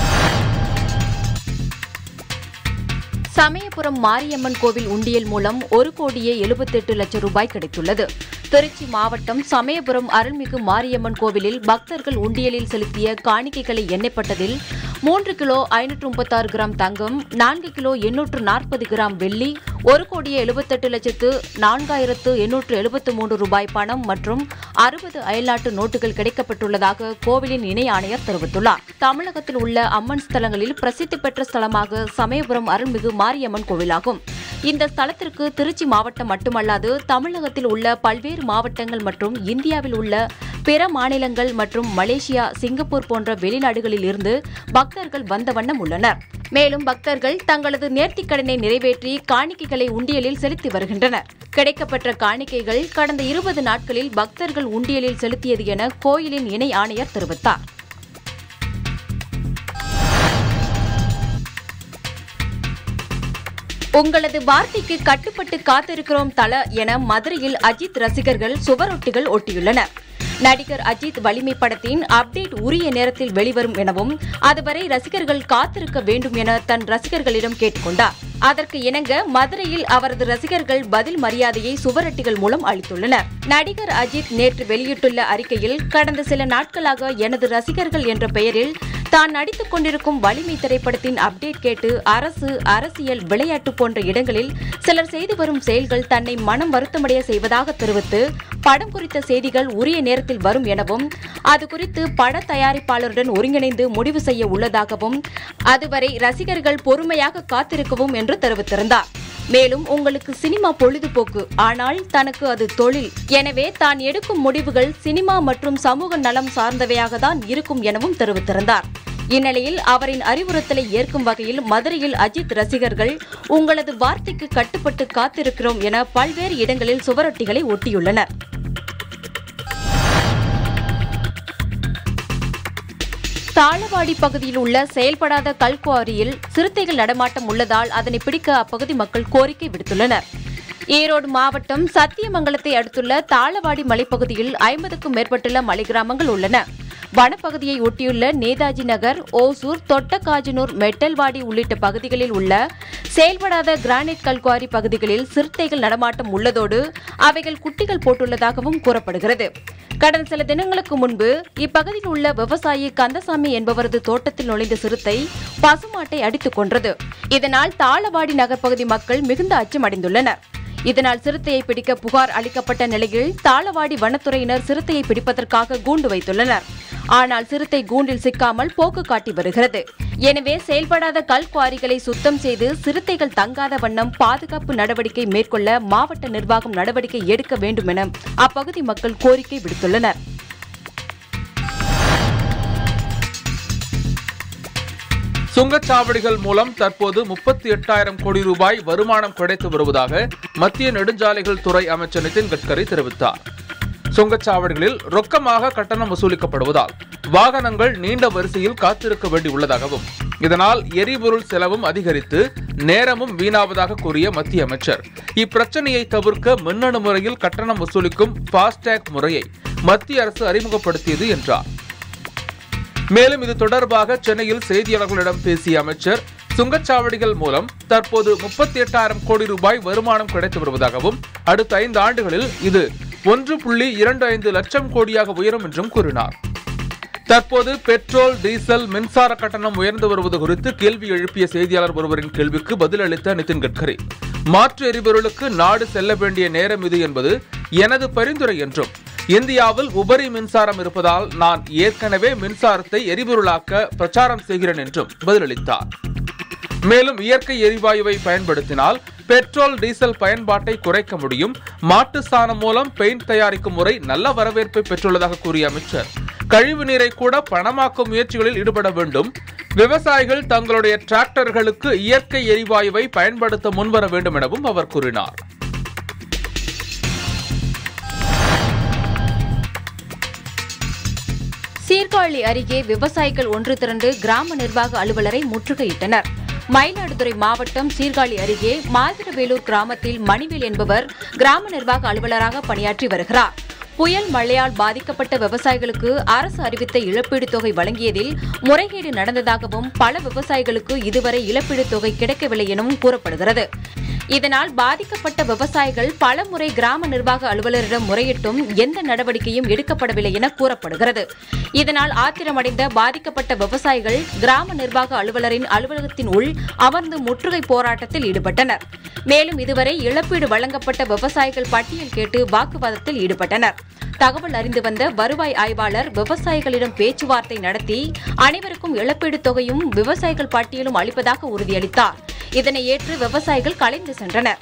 சமயபுரம் மாரியம்மன் கோவில் உண்டியல் மூலம் ஒரு கோடியே எழுபத்தெட்டு லட்சம் ரூபாய் கிடைத்துள்ளது. திருச்சி மாவட்டம் சமயபுரம் அருள்மிகு மாரியம்மன் கோவிலில் பக்தர்கள் உண்டியலில் செலுத்திய காணிக்கைகளை எண்ணப்பட்டதில் மூன்று கிலோ ஐநூற்று முப்பத்தாறு கிராம் தங்கம், நான்கு கிலோ எண்ணூற்று நாற்பது கிராம் வெள்ளி, ஒரு கோடியே எழுபத்தெட்டு லட்சத்து நான்காயிரத்து எண்ணூற்று எழுபத்து மூன்று ரூபாய் பணம் மற்றும் அறுபது அயல்நாட்டு நோட்டுகள் கிடைக்கப்பட்டுள்ளதாக கோவிலின் இணை ஆணையர் தெரிவித்துள்ளார். தமிழகத்தில் உள்ள அம்மன் ஸ்தலங்களில் பிரசித்தி பெற்ற ஸ்தலமாக சமயபுரம் அருள்மிகு மாரியம்மன் கோவிலாகும். இந்த ஸ்தலத்திற்கு திருச்சி மாவட்டம் மட்டுமல்லாது தமிழகத்தில் உள்ள பல்வேறு மாவட்டங்கள் மற்றும் இந்தியாவில் உள்ள பிற மாநிலங்கள் மற்றும் மலேசியா, சிங்கப்பூர் போன்ற வெளிநாடுகளில் இருந்து பக்தர்கள் வந்த வண்ணம் உள்ளனர். மேலும் பக்தர்கள் தங்களது நேர்த்திக்கடனை நிறைவேற்றி காணிக்கைகளை உண்டியலில் செலுத்தி வருகின்றனர். கிடைக்கப்பெற்ற காணிக்கைகள் கடந்த இருபது நாட்களில் பக்தர்கள் உண்டியலில் செலுத்தியது என கோயிலின் இணை ஆணையர் தெரிவித்தார். உங்களது வார்த்தைக்கு கட்டுப்பட்டு காத்திருக்கிறோம் தல என மதுரையில் அஜித் ரசிகர்கள் சுவரொட்டிகள் ஒட்டியுள்ளனர். நடிகர் அஜித் வலிமை படத்தின் அப்டேட் உரிய நேரத்தில் வெளிவரும் எனவும் அதுவரை ரசிகர்கள் காத்திருக்க வேண்டும் என தன் ரசிகர்களிடம் கேட்டுக்கொண்டார். அதற்கு இணங்க மதுரையில் அவரது ரசிகர்கள் பதில் மரியாதையை சுவரொட்டிகள் மூலம் அளித்துள்ளனர். நடிகர் அஜித் நேற்று வெளியிட்டுள்ள அறிக்கையில், கடந்த சில நாட்களாக எனது ரசிகர்கள் என்ற பெயரில் தான் நடித்துக் கொண்டிருக்கும் வலிமை திரைப்படத்தின் அப்டேட் கேட்டு அரசு, அரசியல், விளையாட்டு போன்ற இடங்களில் சிலர் செய்து வரும் செயல்கள் தன்னை மனம் வருத்தமடைய செய்வதாக தெரிவித்து படம் குறித்த செய்திகள் உரிய நேரத்தில் வரும் எனவும் அது குறித்து பட தயாரிப்பாளருடன் ஒருங்கிணைந்து முடிவு செய்ய உள்ளதாகவும் அதுவரை ரசிகர்கள் பொறுமையாக காத்திருக்கவும் என்று தெரிவித்திருந்தார். மேலும் உங்களுக்கு சினிமா பொழுதுபோக்கு, ஆனால் தனக்கு அது தொழில். எனவே தான் எடுக்கும் முடிவுகள் சினிமா மற்றும் சமூக நலம் சார்ந்தவையாக தான் இருக்கும் எனவும் தெரிவித்திருந்தார். இந்நிலையில் அவரின் அறிவுறுத்தலை ஏற்கும் வகையில் மதுரையில் அஜித் ரசிகர்கள் உங்களது வார்த்தைக்கு கட்டுப்பட்டு காத்திருக்கிறோம் என பல்வேறு இடங்களில் சுவரொட்டிகளை ஒட்டியுள்ளனர். தாளவாடி பகுதியில் உள்ள செயல்படாத கல்குவாரியில் சிறுத்தைகள் நடமாட்டம் உள்ளதால் அதனை பிடிக்க அப்பகுதி மக்கள் கோரிக்கை விடுத்துள்ளனர். ஈரோடு மாவட்டம் சத்தியமங்கலத்தை அடுத்துள்ள தாளவாடி மலைப்பகுதியில் ஐம்பதுக்கும் மேற்பட்டுள்ள மலை கிராமங்கள் உள்ளன. வனப்பகுதியை ஒட்டியுள்ள நேதாஜி நகர், ஓசூர், தொட்டக்காஜனூர், மெட்டல்வாடி உள்ளிட்ட பகுதிகளில் உள்ள செயல்படாத கிரானைட் கல்குவாரி பகுதிகளில் சிறுத்தைகள் நடமாட்டம் உள்ளதோடு அவைகள் குட்டிகள் போட்டுள்ளதாகவும் கூறப்படுகிறது. கடந்த சில தினங்களுக்கு முன்பு இப்பகுதியில் உள்ள விவசாயி கந்தசாமி என்பவரது தோட்டத்தில் நுழைந்த சிறுத்தை பசுமாட்டை அடித்துக் கொன்றது. இதனால் தாளவாடி நகர்ப்பகுதி மக்கள் மிகுந்த அச்சமடைந்துள்ளனர். இதனால் சிறுத்தையை பிடிக்க புகார் அளிக்கப்பட்ட நிலையில் தாளவாடி வனத்துறையினர் சிறுத்தையை பிடிப்பதற்காக கூண்டு வைத்துள்ளனர். ஆனால் சிறுத்தை கூண்டில் சிக்காமல் போக்கு காட்டி வருகிறது. எனவே செயல்படாத கல் குவாரிகளை சுத்தம் செய்து சிறுத்தைகள் தங்காத வண்ணம் பாதுகாப்பு நடவடிக்கை மேற்கொள்ள மாவட்ட நிர்வாகம் நடவடிக்கை எடுக்க வேண்டும் என அப்பகுதி மக்கள் கோரிக்கை விடுத்துள்ளனர். சுங்கச்சாவடிகள் மூலம் தற்போது முப்பத்தி எட்டாயிரம் கோடி ரூபாய் வருமானம் கிடைத்து வருவதாக மத்திய நெடுஞ்சாலைகள் துறை அமைச்சர் நிதின் கட்கரி தெரிவித்தார். சுங்கச்சாவடிகளில் ரொக்கமாக கட்டணம் வசூலிக்கப்படுவதால் வாகனங்கள் நீண்ட வரிசையில் காத்திருக்க வேண்டியுள்ளதாகவும் இதனால் எரிபொருள் செலவும் அதிகரித்து நேரமும் வீணாவதாக கூறிய மத்திய அமைச்சர் இப்பிரச்சனையை தவிர்க்க மின்னணு முறையில் கட்டணம் வசூலிக்கும் ஃபாஸ்டேக் முறையை மத்திய அரசு அறிமுகப்படுத்தியது என்றார். மேலும் இது தொடர்பாக சென்னையில் செய்தியாளர்களிடம் பேசிய அமைச்சர் சுங்கச்சாவடிகள் மூலம் தற்போது முப்பத்தி எட்டாயிரம் கோடி ரூபாய் வருமானம் கிடைத்து வருவதாகவும் அடுத்த ஐந்து ஆண்டுகளில் இது ஒன்று புள்ளி இரண்டு ஐந்து லட்சம் கோடியாக உயரும் என்றும் கூறினார். தற்போது பெட்ரோல், டீசல், மின்சார கட்டணம் உயர்ந்து வருவது குறித்து கேள்வி எழுப்பிய செய்தியாளர் ஒருவரின் கேள்விக்கு பதிலளித்த நிதின் கட்கரி மாற்று எரிபொருளுக்கு நாடு செல்ல வேண்டிய நேரம் இது என்பது எனது பரிந்துரை என்றும் இந்தியாவில் உபரி மின்சாரம் இருப்பதால் நான் ஏற்கனவே மின்சாரத்தை எரிபொருளாக்க பிரச்சாரம் செய்கிறேன் என்றும் பதிலளித்தார். மேலும் இயற்கை எரிவாயுவை பயன்படுத்தினால் பெட்ரோல், டீசல் பயன்பாட்டை குறைக்க முடியும். மாட்டு சாணம் மூலம் பெயிண்ட் தயாரிக்கும் முறை நல்ல வரவேற்பை பெற்றுள்ளதாக கூறிய அமைச்சர் கழிவு நீரை கூட பணமாக்கும் முயற்சிகளில் ஈடுபட வேண்டும். விவசாயிகள் தங்களுடைய டிராக்டர்களுக்கு இயற்கை எரிவாயுவை பயன்படுத்த முன்வர வேண்டும் எனவும் அவர் கூறினார். சீர்காழி அருகே விவசாயிகள் ஒன்று திரண்டு கிராம நிர்வாக அலுவலரை முற்றுகையிட்டனர். மயிலாடுதுறை மாவட்டம் சீர்காழி அருகே மாதிரவேலூர் கிராமத்தில் மணிவேல் என்பவர் கிராம நிர்வாக அலுவலராக பணியாற்றி வருகிறார். புயல் மழையால் பாதிக்கப்பட்ட விவசாயிகளுக்கு அரசு அறிவித்த இழப்பீடு தொகை வழங்கியதில் முறைகேடு நடந்ததாகவும் பல விவசாயிகளுக்கு இதுவரை இழப்பீடு தொகை கிடைக்கவில்லை எனவும் கூறப்படுகிறது. இதனால் பாதிக்கப்பட்ட விவசாயிகள் பல முறை கிராம நிர்வாக அலுவலரிடம் முறையிட்டும் எந்த நடவடிக்கையும் எடுக்கப்படவில்லை என கூறப்படுகிறது. இதனால் ஆத்திரமடைந்த பாதிக்கப்பட்ட விவசாயிகள் கிராம நிர்வாக அலுவலரின் அலுவலகத்தின் உள் அமர்ந்து முற்றுகை போராட்டத்தில் ஈடுபட்டனர். மேலும் இதுவரை இழப்பீடு வழங்கப்பட்ட விவசாயிகள் பட்டியல் கேட்டு வாக்குவாதத்தில் ஈடுபட்டனர். தகவல் அறிந்து வந்த வருவாய் ஆய்வாளர் விவசாயிகளிடம் பேச்சுவார்த்தை நடத்தி அனைவருக்கும் இழப்பீடு தொகையும் விவசாயிகள் பட்டியலும் அளிப்பதாக உறுதியளித்தார். இதனை ஏற்று விவசாயிகள் கலைந்து சென்றனர்.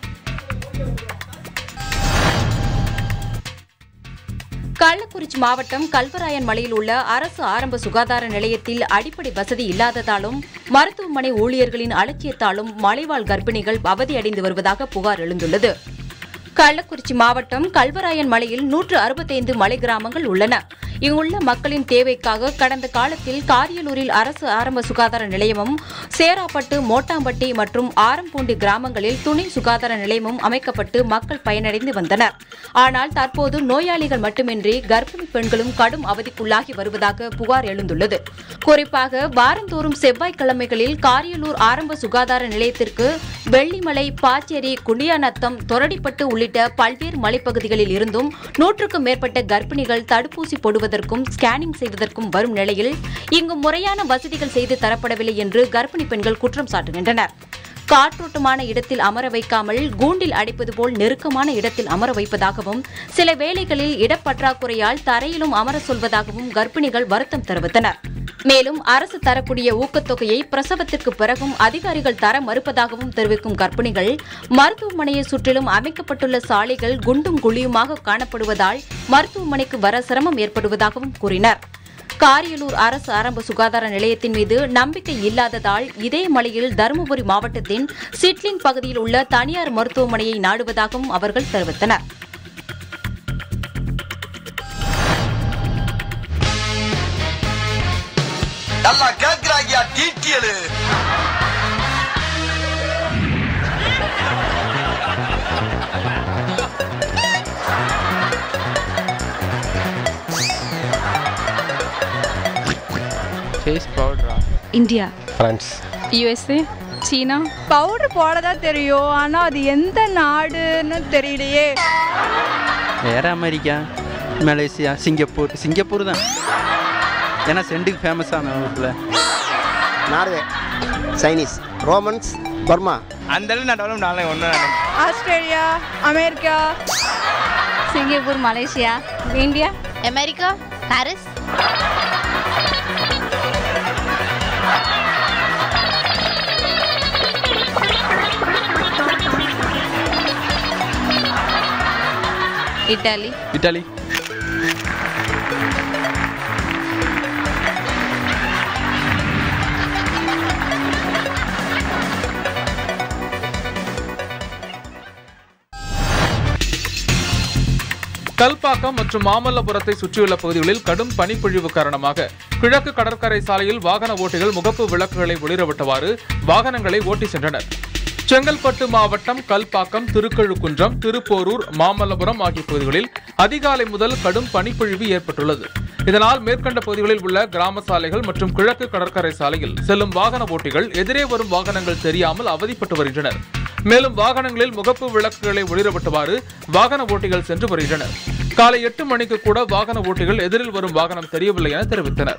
கள்ளக்குறிச்சி மாவட்டம் கல்வராயன் மலையில் உள்ள அரசு ஆரம்ப சுகாதார நிலையத்தில் அடிப்படை வசதி இல்லாததாலும் மருத்துவமனை ஊழியர்களின் அலட்சியத்தாலும் மலைவாழ் கர்ப்பிணிகள் அவதியடைந்து வருவதாக புகார் எழுந்துள்ளது. கள்ளக்குறிச்சி மாவட்டம் கல்வராயன் மலையில் நூற்று அறுபத்தைந்து மலை கிராமங்கள் உள்ளன. இங்குள்ள மக்களின் தேவைக்காக கடந்த காலத்தில் காரியலூரில் அரசு ஆரம்ப சுகாதார நிலையமும், சேராப்பட்டு, மோட்டாம்பட்டி மற்றும் ஆரம்பூண்டி கிராமங்களில் துணை சுகாதார நிலையமும் அமைக்கப்பட்டு மக்கள் பயனடைந்து வந்தனர். ஆனால் தற்போது நோயாளிகள் மட்டுமின்றி கர்ப்பிணி பெண்களும் கடும் அவதிக்குள்ளாகி வருவதாக புகார் எழுந்துள்ளது. குறிப்பாக வாரந்தோறும் செவ்வாய்க்கிழமைகளில் காரியலூர் ஆரம்ப சுகாதார நிலையத்திற்கு வெள்ளிமலை, பாச்சேரி, குண்டியாநத்தம், தொரடிப்பட்டு உள்ளிட்ட பல்வேறு மலைப்பகுதிகளில் இருந்தும் நூற்றுக்கும் மேற்பட்ட கர்ப்பிணிகள் தடுப்பூசி போடுவதற்கும் ஸ்கேனிங் செய்வதற்கும் வரும் நிலையில் இங்கு முறையான வசதிகள் செய்து தரப்படவில்லை என்று கர்ப்பிணி பெண்கள் குற்றம் சாட்டுகின்றனர். காற்றோட்டமான இடத்தில் அமர வைக்காமல் கூண்டில் அடைப்பது போல் நெருக்கமான இடத்தில் அமர வைப்பதாகவும், சில வேளைகளில் இடப்பற்றாக்குறையால் தரையிலும் அமர சொல்வதாகவும் கர்ப்பிணிகள் வருத்தம் தெரிவித்தனர். மேலும் அரசு தரக்கூடிய ஊக்கத்தொகையை பிரசவத்திற்கு பிறகும் அதிகாரிகள் தர மறுப்பதாகவும் தெரிவிக்கும் கர்ப்பிணிகள் மருத்துவமனையை சுற்றிலும் அமைக்கப்பட்டுள்ள சாலைகள் குண்டும் குழியுமாக காணப்படுவதால் மருத்துவமனைக்கு வர சிரமம் ஏற்படுவதாகவும் கூறினர். காரியலூர் அரசு ஆரம்ப சுகாதார நிலையத்தின் மீது நம்பிக்கை இல்லாததால் இதே மலையில் தருமபுரி மாவட்டத்தின் சிட்லிங் பகுதியில் உள்ள தனியார் மருத்துவமனையை நாடுவதாகவும் அவர்கள் தெரிவித்தனர். Face powder? India, France, USA, China. Powder போடதா தெரியும், ஆனா அது எந்த நாடுன்னு தெரியலையே. வேற அமெரிக்கா, மலேசியா, சிங்கப்பூர். சிங்கப்பூர் தான், ஏன்னா சென்ட்டுக்கு ஃபேமஸான ஊரில். Norway, Chinese, Romans, Burma. அந்த அளவு நான் டெவலப் நாளை ஒன்று. Australia, America, Singapore, Malaysia, India, America, Paris. Italy Italy Kalpakkam மற்றும் மாமல்லபுரத்தை சுற்றியுள்ள பகுதிகளில் கடும் பனிப்பொழிவு காரணமாக கிழக்கு கடற்கரை சாலையில் வாகன ஓட்டிகள் முகப்பு விளக்குகளை ஒளிரவிட்டவாறு வாகனங்களை ஓட்டி சென்றனர். செங்கல்பட்டு மாவட்டம் கல்பாக்கம், திருக்கழுக்குன்றம், திருப்போரூர், மாமல்லபுரம் ஆகிய பகுதிகளில் அதிகாலை முதல் கடும் பனிப்பொழிவு ஏற்பட்டுள்ளது. இதனால் மேற்கண்ட பகுதிகளில் உள்ள கிராம சாலைகள் மற்றும் கிழக்கு கடற்கரை சாலையில் செல்லும் வாகன ஓட்டிகள் எதிரே வரும் வாகனங்கள் தெரியாமல் அவதிப்பட்டு வருகின்றனர். மேலும் வாகனங்களில் முகப்பு விளக்குகளை ஒளிரவிட்டவாறு வாகன ஓட்டிகள் சென்று வருகின்றனர். காலை எட்டு மணிக்கு கூட வாகன ஓட்டிகள் எதிரில் வரும் வாகனம் தெரியவில்லை என தெரிவித்தனர்.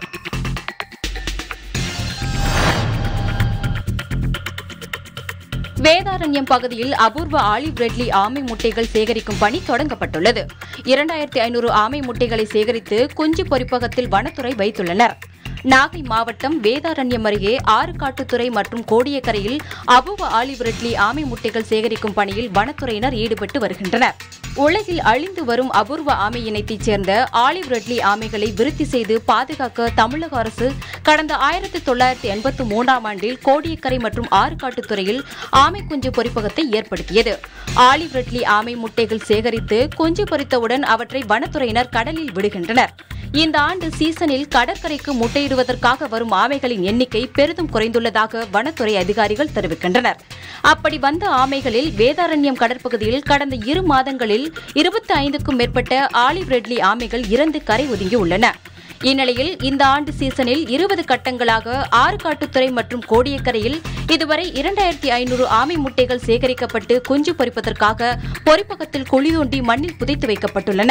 வேதாரண்யம் பகுதியில் அபூர்வ ஆலிவ் ரெட்லி ஆமை முட்டைகள் சேகரிக்கும் பணி தொடங்கப்பட்டுள்ளது. இரண்டாயிரத்தி ஐநூறு ஆமை முட்டைகளை சேகரித்து குஞ்சு பொறிப்பகத்தில் வனத்துறை வைத்துள்ளனர். நாகை மாவட்டம் வேதாரண்யம் அருகே ஆறுகாட்டுத்துறை மற்றும் கோடியக்கரையில் அபூர்வ ஆலிவ் ரெட்லி ஆமை முட்டைகள் சேகரிக்கும் பணியில் வனத்துறையினர் ஈடுபட்டு வருகின்றனர். உலகில் அழிந்து வரும் அபூர்வ ஆமை இனத்தைச் சேர்ந்த ஆலிவ் ரெட்லி ஆமைகளை விருத்தி செய்து பாதுகாக்க தமிழக அரசு கடந்த ஆயிரத்தி தொள்ளாயிரத்தி எண்பத்தி மூன்றாம் ஆண்டில் கோடியக்கரை மற்றும் ஆறுகாட்டுத்துறையில் ஆமை குஞ்சு பொறிப்பகத்தை ஏற்படுத்தியது. ஆலிவ் ரெட்லி ஆமை முட்டைகள் சேகரித்து குஞ்சு பொறித்தவுடன் அவற்றை வனத்துறையினர் கடலில் விடுகின்றனர். இந்த ஆண்டு சீசனில் கடற்கரைக்கு முட்டையிடுவதற்காக வரும் ஆமைகளின் எண்ணிக்கை பெரிதும் குறைந்துள்ளதாக வனத்துறை அதிகாரிகள் தெரிவிக்கின்றனர். அப்படி வந்த ஆமைகளில் வேதாரண்யம் கடற்பகுதியில் கடந்த இரு மாதங்களில் இருபத்தி ஐந்துக்கும் மேற்பட்ட ஆலிவ் ரெட்லி ஆமைகள் இறந்து கரை ஒதுங்கி உள்ளன. இந்நிலையில் இந்த ஆண்டு சீசனில் இருபது கட்டங்களாக ஆறுகாட்டுத்துறை மற்றும் கோடியக்கரையில் இதுவரை இரண்டாயிரத்தி ஐநூறு ஆமை முட்டைகள் சேகரிக்கப்பட்டு குஞ்சு பொறிப்பதற்காக பொறிப்பகத்தில் குழி தோண்டி மண்ணில் புதைத்து வைக்கப்பட்டுள்ளன.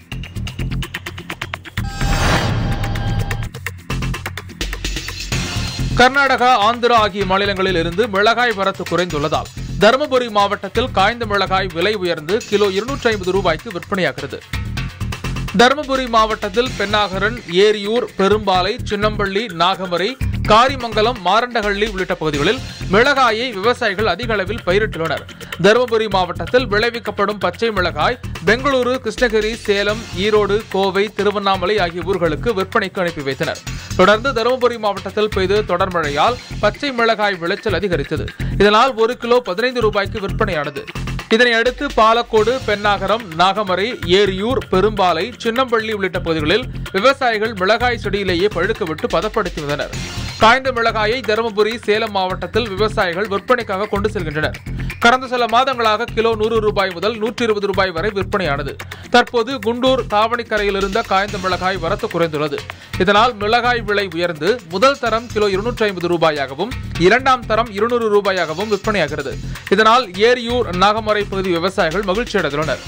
கர்நாடகா, ஆந்திரா ஆகிய மாநிலங்களில் இருந்து மிளகாய் வரத்து குறைந்துள்ளதால் தருமபுரி மாவட்டத்தில் காய்ந்த மிளகாய் விலை உயர்ந்து கிலோ இருநூற்றி ஐம்பது ரூபாய்க்கு விற்பனையாகிறது. தருமபுரி மாவட்டத்தில் பென்னாகரன், ஏரியூர், பெரும்பாலை, சின்னம்பள்ளி, நாகமரை, காரிமங்கலம், மாரண்டஹள்ளி உள்ளிட்ட பகுதிகளில் மிளகாயை விவசாயிகள் அதிக அளவில் பயிரிட்டுள்ளனர். தருமபுரி மாவட்டத்தில் விளைவிக்கப்படும் பச்சை மிளகாய் பெங்களூரு, கிருஷ்ணகிரி, சேலம், ஈரோடு, கோவை, திருவண்ணாமலை ஆகிய ஊர்களுக்கு விற்பனைக்கு அனுப்பி வைத்தனர். தொடர்ந்து தருமபுரி மாவட்டத்தில் பெய்த தொடர் மழையால் பச்சை மிளகாய் விளைச்சல் அதிகரித்தது. இதனால் ஒரு கிலோ பதினைந்து ரூபாய்க்கு விற்பனையானது. இதனையடுத்து பாலக்கோடு, பென்னாகரம், நாகமரை, ஏரியூர், பெரும்பாலை, சின்னம்பள்ளி உள்ளிட்ட பகுதிகளில் விவசாயிகள் மிளகாய் செடியிலேயே பழுக்க விட்டு பதப்படுத்தி வந்தனர். காய்ந்த மிளகாயை தருமபுரி, சேலம் மாவட்டத்தில் விவசாயிகள் விற்பனைக்காக கொண்டு செல்கின்றனர். கடந்த சில மாதங்களாக கிலோ நூறு ரூபாய் முதல் நூற்றி இருபது ரூபாய் வரை விற்பனையானது. தற்போது குண்டூர், தாவணிக்கரையில் இருந்த காய்ந்த மிளகாய் வரத்து குறைந்துள்ளது. இதனால் மிளகாய் விலை உயர்ந்து முதல் தரம் கிலோ இருநூற்றி ஐம்பது ரூபாயாகவும் இரண்டாம் தரம் இருநூறு ரூபாயாகவும் விற்பனையாகிறது. இதனால் ஏரியூர், நாகமரை பகுதி விவசாயிகள் மகிழ்ச்சி அடைந்துள்ளனர்.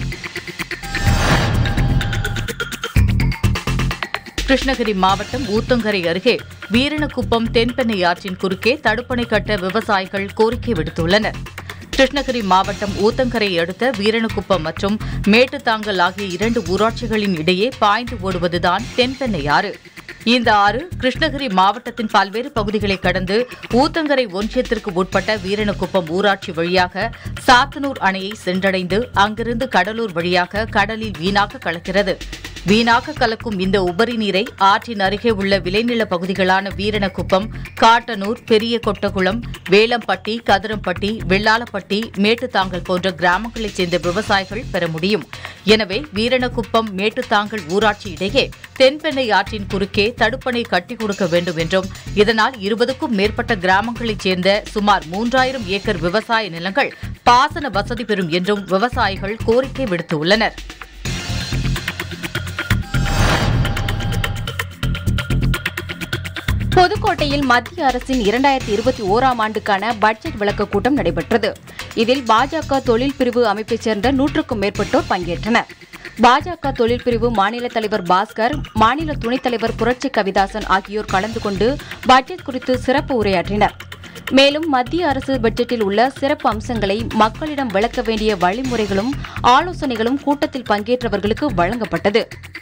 கிருஷ்ணகிரி மாவட்டம் ஊத்தங்கரை அருகே வீரணக்குப்பம் தென்பெண்ணை ஆற்றின் குறுக்கே தடுப்பணை கட்ட விவசாயிகள் கோரிக்கை விடுத்துள்ளனர். கிருஷ்ணகிரி மாவட்டம் ஊத்தங்கரை அடுத்த வீரணக்குப்பம் மற்றும் மேட்டுத்தாங்கல் ஆகிய இரண்டு ஊராட்சிகளின் இடையே பாய்ந்து ஓடுவதுதான் தென்பெண்ணை ஆறு. இந்த ஆறு கிருஷ்ணகிரி மாவட்டத்தின் பல்வேறு பகுதிகளை கடந்து ஊத்தங்கரை ஒன்றியத்திற்கு உட்பட்ட வீரணக்குப்பம் ஊராட்சி வழியாக சாத்தனூர் அணையை சென்றடைந்து அங்கிருந்து கடலூர் வழியாக கடலில் வீணாக கலக்கிறது. வீணாக கலக்கும் இந்த உபரி நீரை ஆற்றின் அருகே உள்ள விளைநில பகுதிகளான வீரணக்குப்பம், காட்டனூர், பெரிய கொட்டகுளம், வேலம்பட்டி, கதிரம்பட்டி, வெள்ளாளப்பட்டி, மேட்டுத்தாங்கல் போன்ற கிராமங்களைச் சேர்ந்த விவசாயிகள் பெற முடியும். எனவே வீரணக்குப்பம், மேட்டுத்தாங்கல் ஊராட்சி இடையே தென்பெண்ணை ஆற்றின் குறுக்கே தடுப்பணை கட்டிக் கொடுக்க வேண்டும் என்றும் இதனால் இருபதுக்கும் மேற்பட்ட கிராமங்களைச் சேர்ந்த சுமார் மூன்றாயிரம் ஏக்கர் விவசாய நிலங்கள் பாசன வசதி பெறும் என்றும் விவசாயிகள் கோரிக்கை விடுத்துள்ளனர். புதுக்கோட்டையில் மத்திய அரசின் இரண்டாயிரத்தி இருபத்தி ஓராம் ஆண்டுக்கான பட்ஜெட் விளக்க கூட்டம் நடைபெற்றது. இதில் பாஜக தொழில் பிரிவு அமைப்பைச் சேர்ந்த நூற்றுக்கும் மேற்பட்டோர் பங்கேற்றனர். பாஜக தொழில் பிரிவு மாநில தலைவர் பாஸ்கர், மாநில துணைத் தலைவர் புரட்சி கவிதாசன் ஆகியோர் கலந்து கொண்டு பட்ஜெட் குறித்து சிறப்பு உரையாற்றினர். மேலும் மத்திய அரசு பட்ஜெட்டில் உள்ள சிறப்பு அம்சங்களை மக்களிடம் விளக்க வேண்டிய வழிமுறைகளும் ஆலோசனைகளும் கூட்டத்தில் பங்கேற்றவர்களுக்கு வழங்கப்பட்டது.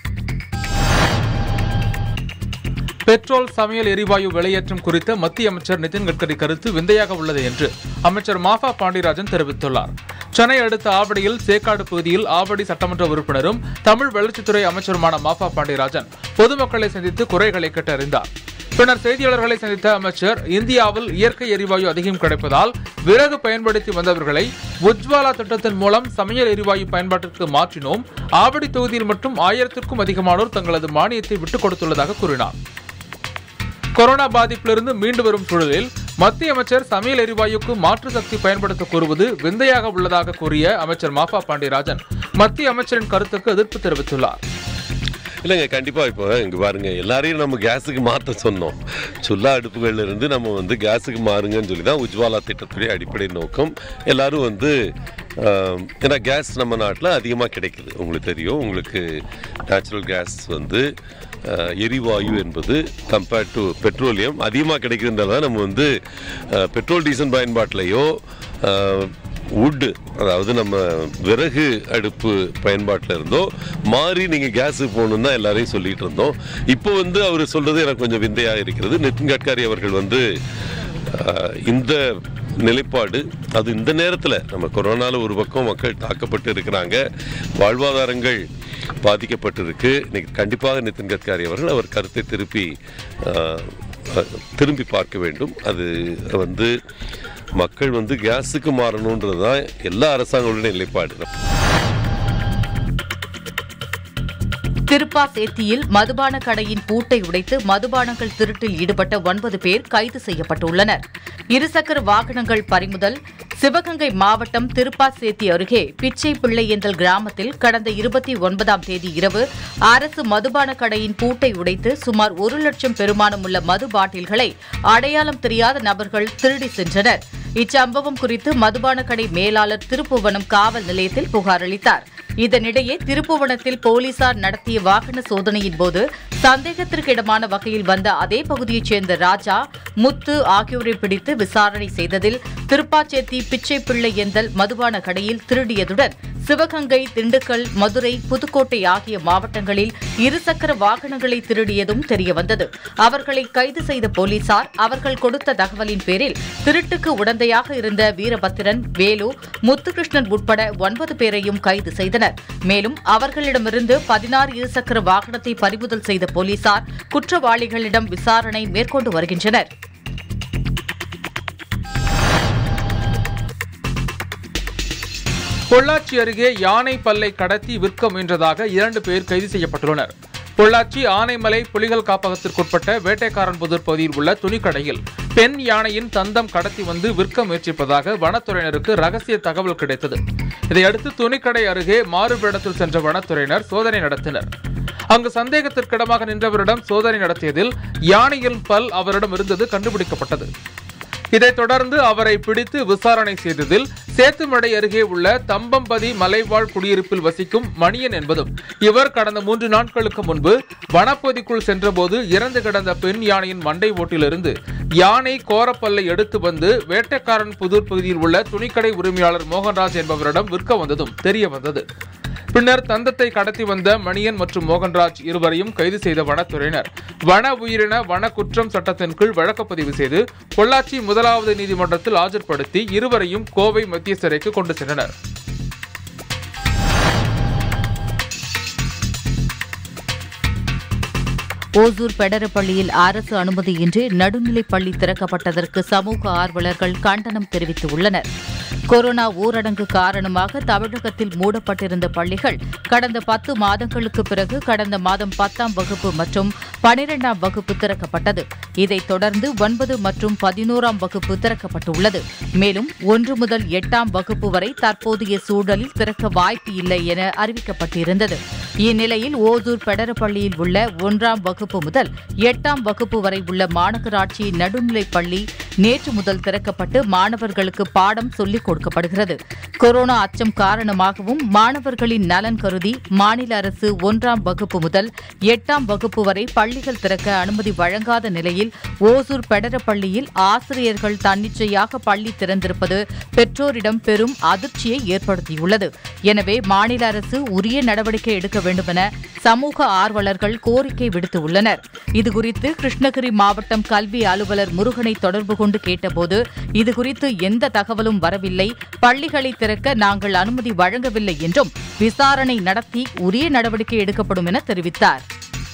பெட்ரோல், சமையல் எரிவாயு விலையேற்றம் குறித்த மத்திய அமைச்சர் நிதின் கட்கரி கருத்து விந்தையாக உள்ளது என்று அமைச்சர் மாஃபா பாண்டியராஜன் தெரிவித்துள்ளார். சென்னை அடுத்த ஆவடியில் சேக்காடு பகுதியில் ஆவடி சட்டமன்ற உறுப்பினரும் தமிழ் வளர்ச்சித்துறை அமைச்சருமான மாஃபா பாண்டியராஜன் பொதுமக்களை சந்தித்து குறைகளை கேட்டறிந்தார். பின்னர் செய்தியாளர்களை சந்தித்த அமைச்சர், இந்தியாவில் இயற்கை எரிவாயு அதிகம் கிடைப்பதால் விறகு பயன்படுத்தி வந்தவர்களை உஜ்வாலா திட்டத்தின் மூலம் சமையல் எரிவாயு பயன்பாட்டிற்கு மாற்றினோம். ஆவடி தொகுதியில் மட்டும் ஆயிரத்திற்கும் அதிகமானோர் தங்களது மானியத்தை விட்டுக் கொடுத்துள்ளதாக கூறினார். கொரோனா பாதிப்பிலிருந்து மீண்டு வரும் சூழலில் மத்திய அமைச்சர் சமையல் எரிவாயுக்கு மாற்று சக்தி பயன்படுத்த கூறுவது விந்தையாக உள்ளதாக கூறிய அமைச்சர் மாஃபா பாண்டியராஜன் மத்திய அமைச்சரின் கருத்துக்கு எதிர்ப்பு தெரிவித்துள்ளார். இல்லைங்க, கண்டிப்பாக இப்போ இங்கே பாருங்க, எல்லாரையும் நம்ம கேஸுக்கு மாற்ற சொன்னோம். சுல்லா அடுப்புகள்ல இருந்து நம்ம வந்து கேஸுக்கு மாறுங்கன்னு சொல்லி தான் உஜ்வாலா திட்டத்துடைய அடிப்படை நோக்கம். எல்லாரும் வந்து ஏன்னா கேஸ் நம்ம நாட்டில் அதிகமாக கிடைக்குது, உங்களுக்கு தெரியும். உங்களுக்கு நேச்சுரல் கேஸ் வந்து எரிவாயு என்பது கம்பேர்ட் டு பெட்ரோலியம் அதிகமாக கிடைக்குதுன்றதால நம்ம வந்து பெட்ரோல் டீசல் பயன்பாட்டிலையோ வுட்டு, அதாவது நம்ம விறகு அடுப்பு பயன்பாட்டில் இருந்தோ மாறி நீங்கள் கேஸுக்கு போகணுன்னு தான் எல்லாரையும் சொல்லிகிட்டு இருந்தோம். இப்போ வந்து அவர் சொல்கிறது எனக்கு கொஞ்சம் விந்தையாக இருக்கிறது. நிதின் கட்கரி அவர்கள் வந்து இந்த நிலைப்பாடு, அது இந்த நேரத்தில் நம்ம கொரோனாவில் ஒரு பக்கம் மக்கள் தாக்கப்பட்டு இருக்கிறாங்க, வாழ்வாதாரங்கள் பாதிக்கப்பட்டிருக்கு. இன்னைக்கு கண்டிப்பாக நிதின் கட்கரி அவர்கள் அவர் கருத்தை திருப்பி திரும்பி பார்க்க வேண்டும். அது வந்து மக்கள் வந்து கேஸுக்கு மாறணுன்றது தான் எல்லா அரசாங்கங்களுடைய நிலைப்பாடு. திருப்பாசேத்தியில் மதுபான கடையின் பூட்டை உடைத்து மதுபானங்கள் திருட்டில் ஈடுபட்ட ஒன்பது பேர் கைது செய்யப்பட்டுள்ளனர். இருசக்கர வாகனங்கள் பறிமுதல். சிவகங்கை மாவட்டம் திருப்பாசேத்தி அருகே பிச்சை பிள்ளையந்தல் கிராமத்தில் கடந்த இருபத்தி ஒன்பதாம் தேதி இரவு அரசு மதுபான கடையின் பூட்டை உடைத்து சுமார் ஒரு லட்சம் பெருமானமுள்ள மது பாட்டில்களை அடையாளம் தெரியாத நபர்கள் திருடி சென்றனர். இச்சம்பவம் குறித்து மதுபான கடை மேலாளர் திருப்புவனம் காவல் நிலையத்தில் புகார் அளித்தார். இதனிடையே திருப்புவனத்தில் போலீசார் நடத்திய வாகன சோதனையின் போது சந்தேகத்திற்கிடமான வகையில் வந்த அதே பகுதியைச் சேர்ந்த ராஜா, முத்து ஆகியோரை பிடித்து விசாரணை செய்ததில் திருப்பாச்சேத்தி பிச்சை பிள்ளையந்தல் மதுபான கடையில் திருடியதுடன் சிவகங்கை, திண்டுக்கல், மதுரை, புதுக்கோட்டை ஆகிய மாவட்டங்களில் இருசக்கர வாகனங்களை திருடியதும் தெரியவந்தது. அவர்களை கைது செய்த போலீசார் அவர்கள் கொடுத்த தகவலின் பேரில் திருட்டுக்கு உடந்தையாக இருந்த வீரபத்திரன், வேலு, முத்துகிருஷ்ணன் உட்பட ஒன்பது பேரையும் கைது செய்தனர். மேலும் அவர்களிடமிருந்து பதினாறு இருசக்கர வாகனத்தை பறிமுதல் செய்த போலீசார் குற்றவாளிகளிடம் விசாரணை மேற்கொண்டு வருகின்றனர். பொள்ளாச்சி அருகே யானை பல்லை கடத்தி விற்க முயன்றதாக இரண்டு பேர் கைது செய்யப்பட்டுள்ளனர். பொள்ளாச்சி ஆனைமலை புலிகள் காப்பகத்திற்குட்பட்ட வேட்டைக்காரன்புதூர் பகுதியில் உள்ள துணிக்கடையில் பெண் யானையின் தந்தம் கடத்தி வந்து விற்க முயற்சிப்பதாக வனத்துறையினருக்கு ரகசிய தகவல் கிடைத்தது. இதையடுத்து துணிக்கடை அருகே மாறுவேடத்தில் சென்ற வனத்துறையினர் சோதனை நடத்தினர். அங்கு சந்தேகத்திற்கிடமாக நின்றவரிடம் சோதனை நடத்தியதில் யானையின் பல் அவரிடம் இருந்தது கண்டுபிடிக்கப்பட்டது. இதைத் தொடர்ந்து அவரை பிடித்து விசாரணை செய்ததில் சேத்துமடை அருகே உள்ள தம்பம்பதி மலைவாழ் குடியிருப்பில் வசிக்கும் மணியன் என்பதும் இவர் கடந்த மூன்று நாட்களுக்கு முன்பு வனப்பகுதிக்குள் சென்றபோது இறந்து கிடந்த பெண் யானையின் மண்டை ஓட்டிலிருந்து யானை கோரப்பல்லை எடுத்து வந்து வேட்டைக்காரன் புதூர் பகுதியில் உள்ள துணிக்கடை உரிமையாளர் மோகன்ராஜ் என்பவரிடம் விற்க வந்ததும் தெரிய வந்தது. பின்னர் தந்தத்தை கடத்தி வந்த மணியன் மற்றும் மோகன்ராஜ் இருவரையும் கைது செய்த வனத்துறையினர் வன உயிரின வன குற்றம் சட்டத்தின் கீழ் வழக்குப்பதிவு செய்து பொள்ளாச்சி முதலாவது நீதிமன்றத்தில் ஆஜர்படுத்தி இருவரையும் கோவை மத்திய சிறைக்கு கொண்டு சென்றனர். ஓசூர் பெடரப்பள்ளியில் அரசு அனுமதியின்றி நடுநிலைப் பள்ளி திறக்கப்பட்டதற்கு சமூக ஆர்வலர்கள் கண்டனம் தெரிவித்துள்ளனர். கொரோனா ஊரடங்கு காரணமாக தமிழகத்தில் மூடப்பட்டிருந்த பள்ளிகள் கடந்த பத்து மாதங்களுக்கு பிறகு கடந்த மாதம் பத்தாம் வகுப்பு மற்றும் பனிரெண்டாம் வகுப்பு திறக்கப்பட்டது. இதைத் தொடர்ந்து ஒன்பது மற்றும் பதினோராம் வகுப்பு திறக்கப்பட்டுள்ளது. மேலும் ஒன்று முதல் எட்டாம் வகுப்பு வரை தற்போதைய சூழலில் திறக்க வாய்ப்பு இல்லை என அறிவிக்கப்பட்டிருந்தது. இந்நிலையில் ஓசூர் பெடரப்பள்ளியில் உள்ள ஒன்றாம் வகுப்பு முதல் எட்டாம் வகுப்பு வரை உள்ள மாநகராட்சி நடுநிலைப் பள்ளி நேற்று முதல் திறக்கப்பட்டு மாணவர்களுக்கு பாடம் சொல்லிக் கொடுக்கப்படுகிறது. கொரோனா அச்சம் காரணமாகவும் மாணவர்களின் நலன் கருதி மாநில அரசு ஒன்றாம் வகுப்பு முதல் எட்டாம் வகுப்பு வரை பள்ளிகள் திறக்க அனுமதி வழங்காத நிலையில் ஓசூர் பெடரப்பள்ளியில் ஆசிரியர்கள் தன்னிச்சையாக பள்ளி திறந்திருப்பது பெற்றோரிடம் பெரும் அதிர்ச்சியை ஏற்படுத்தியுள்ளது. எனவே மாநில அரசு உரிய நடவடிக்கை எடுக்க வேண்டுமென சமூக ஆர்வலர்கள் கோரிக்கை விடுத்துள்ளனர். இதுகுறித்து கிருஷ்ணகிரி மாவட்டம் கல்வி அலுவலர் முருகனை தொடர்பு கொண்டு கேட்டபோது இதுகுறித்து எந்த தகவலும் வரவில்லை, பள்ளிகளை திறக்க நாங்கள் அனுமதி வழங்கவில்லை என்றும் விசாரணை நடத்தி உரிய நடவடிக்கை எடுக்கப்படும் என தெரிவித்தார்.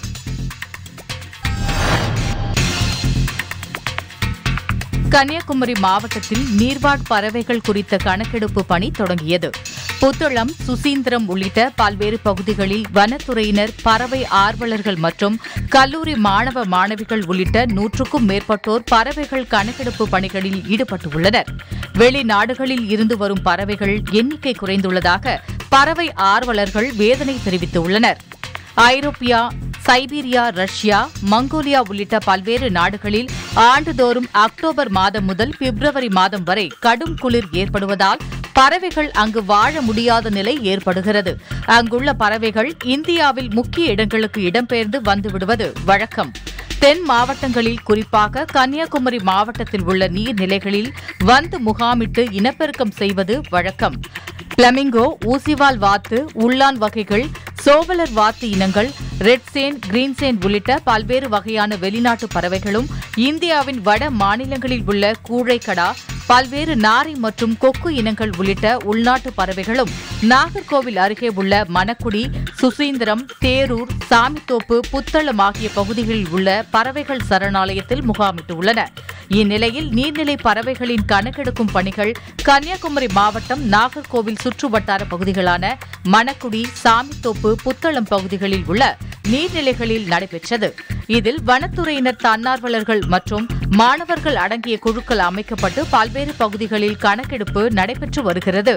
கன்னியாகுமரி மாவட்டத்தில் நீர்வாழ் பறவைகள் குறித்த கணக்கெடுப்பு பணி தொடங்கியது. புத்தளம், சுசீந்திரம் உள்ளிட்ட பல்வேறு பகுதிகளில் வனத்துறையினர், பறவை ஆர்வலர்கள் மற்றும் கல்லூரி மாணவ மாணவிகள் உள்ளிட்ட நூற்றுக்கும் மேற்பட்டோர் பறவைகள் கணக்கெடுப்பு பணிகளில் ஈடுபட்டுள்ளனர். வெளிநாடுகளில் இருந்து வரும் பறவைகள் எண்ணிக்கை குறைந்துள்ளதாக பறவை ஆர்வலர்கள் வேதனை தெரிவித்துள்ளனர். ஐரோப்பியா, சைபீரியா, ரஷ்யா, மங்கோலியா உள்ளிட்ட பல்வேறு நாடுகளில் ஆண்டுதோறும் அக்டோபர் மாதம் முதல் பிப்ரவரி மாதம் வரை கடும் குளிர் ஏற்படுவதால் பறவைகள் அங்கு வாழ முடியாத நிலை ஏற்படுகிறது. அங்குள்ள பறவைகள் இந்தியாவில் முக்கிய இடங்களுக்கு இடம்பெயர்ந்து வந்துவிடுவது வழக்கம். தென் மாவட்டங்களில், குறிப்பாக கன்னியாகுமரி மாவட்டத்தில் உள்ள நீர்நிலைகளில் வந்து முகாமிட்டு இனப்பெருக்கம் செய்வது வழக்கம். பிளமிங்கோ, ஊசிவால் வாத்து, உள்ளான் வகைகள், சோவலர் வாத்து இனங்கள், ரெட்சேன், கிரீன்சேன் உள்ளிட்ட பல்வேறு வகையான வெளிநாட்டு பறவைகளும், இந்தியாவின் வட மாநிலங்களில் உள்ள கூழைக்கடா, பல்வேறு நாரை மற்றும் கொக்கு இனங்கள் உள்ளிட்ட உள்நாட்டு பறவைகளும் நாகர்கோவில் அருகே உள்ள மணக்குடி, சுசீந்திரம், தேரூர், சாமித்தோப்பு, புத்தளம் ஆகிய பகுதிகளில் உள்ள பறவைகள் சரணாலயத்தில் முகாமிட்டுள்ளன. இந்நிலையில் நீர்நிலை பறவைகளின் கணக்கெடுக்கும் பணிகள் கன்னியாகுமரி மாவட்டம் நாகர்கோவில் சுற்றுவட்டார பகுதிகளான மணக்குடி, சாமித்தோப்பு, புத்தளம் பகுதிகளில் உள்ள நீர்நிலைகளில் நடைபெற்றது. இதில் வனத்துறையினர், தன்னார்வலர்கள் மற்றும் மாணவர்கள் அடங்கிய குழுக்கள் அமைக்கப்பட்டு பல்வேறு பகுதிகளில் கணக்கெடுப்பு நடைபெற்று வருகிறது.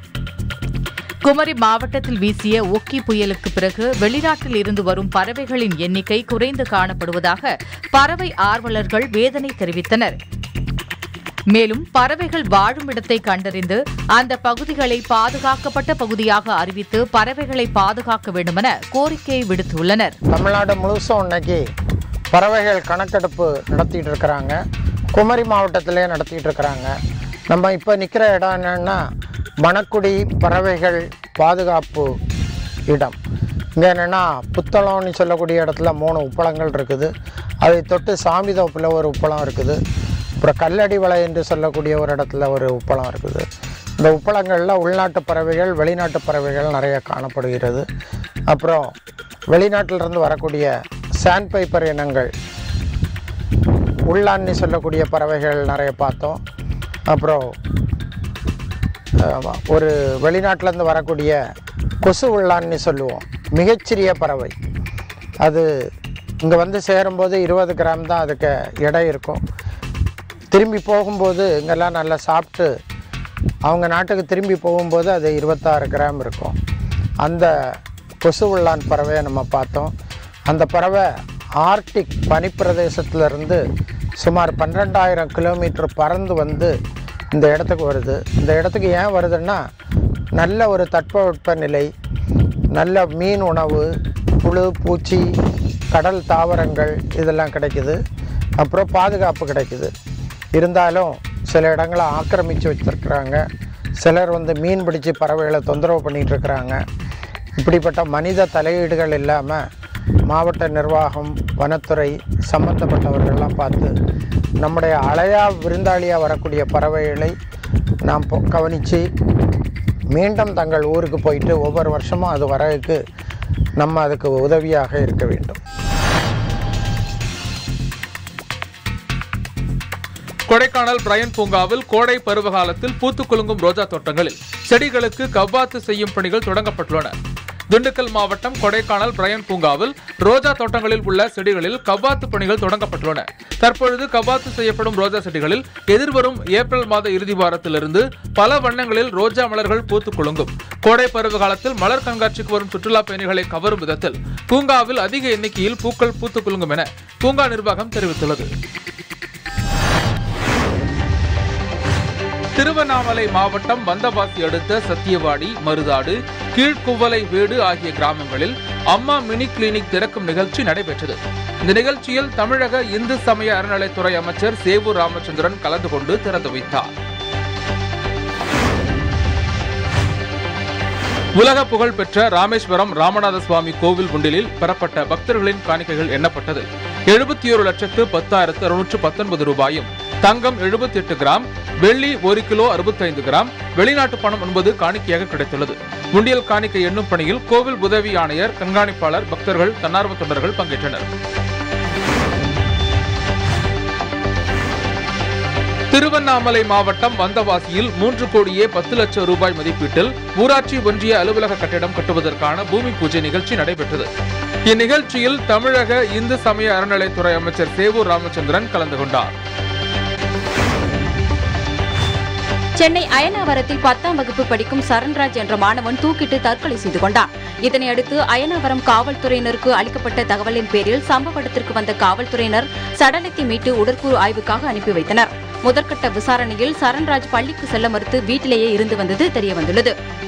குமரி மாவட்டத்தில் வீசிய ஒக்கி புயலுக்கு பிறகு வெளிநாட்டில் இருந்து வரும் பறவைகளின் எண்ணிக்கை குறைந்து காணப்படுவதாக பறவை ஆர்வலர்கள் வேதனை தெரிவித்தனர். மேலும் பறவைகள் வாழும் இடத்தை கண்டறிந்து அந்த பகுதிகளை பாதுகாக்கப்பட்ட பகுதியாக அறிவித்து பறவைகளை பாதுகாக்க வேண்டுமென கோரிக்கை விடுத்துள்ளனர். தமிழ்நாடு முழுசும் இன்னைக்கு பறவைகள் கணக்கெடுப்பு நடத்திட்டு இருக்கிறாங்க. குமரி மாவட்டத்திலே நடத்திட்டு இருக்கிறாங்க. நம்ம இப்போ நிற்கிற இடம் என்னன்னா மணக்குடி பறவைகள் பாதுகாப்பு இடம். இங்கே என்னென்னா புத்தளம்னு சொல்லக்கூடிய இடத்துல மூணு உப்பளங்கள் இருக்குது. அதை தொட்டு சாமிதோப்பில் ஒரு உப்பளம் இருக்குது. அப்புறம் கல்லடி வலை என்று சொல்லக்கூடிய ஒரு இடத்துல ஒரு உப்பளம் இருக்குது. இந்த உப்பளங்களில் உள்நாட்டு பறவைகள், வெளிநாட்டு பறவைகள் நிறைய காணப்படுகிறது. அப்புறம் வெளிநாட்டிலிருந்து வரக்கூடிய சாண்ட் பைப்பர் இனங்கள், உள்ளான்னு சொல்லக்கூடிய பறவைகள் நிறைய பார்த்தோம். அப்புறம் ஒரு வெளிநாட்டிலேருந்து வரக்கூடிய கொசு உள்ளான்னு சொல்லுவோம், மிகச்சிறிய பறவை. அது இங்கே வந்து சேரும்போது இருபது கிராம் தான் அதுக்கு எடை இருக்கும். திரும்பி போகும்போது இங்கெல்லாம் நல்லா சாப்பிட்டு அவங்க நாட்டுக்கு திரும்பி போகும்போது அது இருபத்தாறு கிராம் இருக்கும். அந்த கொசு உள்ளான் பறவையை நம்ம பார்த்தோம். அந்த பறவை ஆர்டிக் பனிப்பிரதேசத்திலிருந்து சுமார் பன்னிரெண்டாயிரம் கிலோமீட்டர் பறந்து வந்து இந்த இடத்துக்கு வருது. இந்த இடத்துக்கு ஏன் வருதுன்னா நல்ல ஒரு தட்பவெட்ப நிலை, நல்ல மீன் உணவு, புழு, பூச்சி, கடல் தாவரங்கள் இதெல்லாம் கிடைக்குது. அப்புறம் பாதுகாப்பு கிடைக்குது. இருந்தாலும் சில இடங்களை ஆக்கிரமித்து வச்சுருக்குறாங்க. சிலர் வந்து மீன் பிடிச்சி பறவைகளை தொந்தரவு பண்ணிகிட்ருக்குறாங்க. இப்படிப்பட்ட மனித தலையீடுகள் இல்லாமல் மாவட்ட நிர்வாகம், வனத்துறை சம்பந்தப்பட்டவர்கள்லாம் பார்த்து நம்முடைய அலையா விருந்தாளியாக வரக்கூடிய பறவைகளை நாம் கவனித்து மீண்டும் தங்கள் ஊருக்கு போயிட்டு ஒவ்வொரு வருஷமும் அது வரதுக்கு நம்ம அதுக்கு உதவியாக இருக்க வேண்டும். கொடைக்கானல் பிரையன் பூங்காவில் கோடை பருவ காலத்தில் பூத்து குலுங்கும் ரோஜா தோட்டங்களில் செடிகளுக்கு கவ்வாத்து செய்யும் பணிகள் தொடங்கப்பட்டுள்ளன. திண்டுக்கல் மாவட்டம் கொடைக்கானல் பிரையன் பூங்காவில் ரோஜா தோட்டங்களில் உள்ள செடிகளில் கவ்வாத்து பணிகள் தொடங்கப்பட்டுள்ளன. தற்பொழுது கவ்வாத்து செய்யப்படும் ரோஜா செடிகளில் எதிர்வரும் ஏப்ரல் மாத இறுதி வாரத்திலிருந்து பல வண்ணங்களில் ரோஜா மலர்கள் பூத்து குலுங்கும். கோடை பருவ காலத்தில் மலர் கண்காட்சிக்கு வரும் சுற்றுலா பயணிகளை கவரும் விதத்தில் பூங்காவில் அதிக எண்ணிக்கையில் பூக்கள் பூத்து குலுங்கும் என பூங்கா நிர்வாகம் தெரிவித்துள்ளது. திருவண்ணாமலை மாவட்டம் வந்தவாசி அடுத்த சத்தியவாடி, மருதாடு, கீழ்குவலை வீடு ஆகிய கிராமங்களில் அம்மா மினி கிளினிக் திறக்கும் நிகழ்ச்சி நடைபெற்றது. இந்த நிகழ்ச்சியில் தமிழக இந்து சமய அறநிலைத்துறை அமைச்சர் சேவூர் ராமச்சந்திரன் கலந்து கொண்டு திறந்து வைத்தார். உலக புகழ் பெற்ற ராமேஸ்வரம் ராமநாத சுவாமி கோவில் குண்டிலில் பெறப்பட்ட பக்தர்களின் காணிக்கைகள் எண்ணப்பட்டது. எழுபத்தி ஒரு லட்சத்து பத்தாயிரத்து அறுநூற்று பத்தொன்பது ரூபாயும் தங்கம் எழுபத்தி எட்டு கிராம், வெள்ளி ஒரு கிலோ அறுபத்தைந்து கிராம், வெளிநாட்டு பணம் என்பது காணிக்கையாக கிடைத்துள்ளது. உண்டியல் காணிக்கை எண்ணும் பணியில் கோவில் உதவி ஆணையர், கண்காணிப்பாளர், பக்தர்கள், தன்னார்வ தொண்டர்கள் பங்கேற்றனர். திருவண்ணாமலை மாவட்டம் வந்தவாசியில் மூன்று கோடியே பத்து லட்சம் ரூபாய் மதிப்பீட்டில் ஊராட்சி ஒன்றிய அலுவலக கட்டிடம் கட்டுவதற்கான பூமி பூஜை நிகழ்ச்சி நடைபெற்றது. இந்நிகழ்ச்சியில் தமிழக இந்து சமய அறநிலைத்துறை அமைச்சர் சேவூர் ராமச்சந்திரன் கலந்து கொண்டார். சென்னை அயனாவரத்தில் பத்தாம் வகுப்பு படிக்கும் சரண்ராஜ் என்ற மாணவன் தூக்கிட்டு தற்கொலை செய்து கொண்டார். இதனையடுத்து அயனாவரம் காவல்துறையினருக்கு அளிக்கப்பட்ட தகவலின் பேரில் சம்பவ இடத்திற்கு வந்த காவல்துறையினர் சடலத்தை மீட்டு உடற்கூறு ஆய்வுக்காக அனுப்பி வைத்தனர். முதற்கட்ட விசாரணையில் சரண்ராஜ் பள்ளிக்கு செல்ல மறுத்து வீட்டிலேயே இருந்து வந்தது தெரியவந்துள்ளது.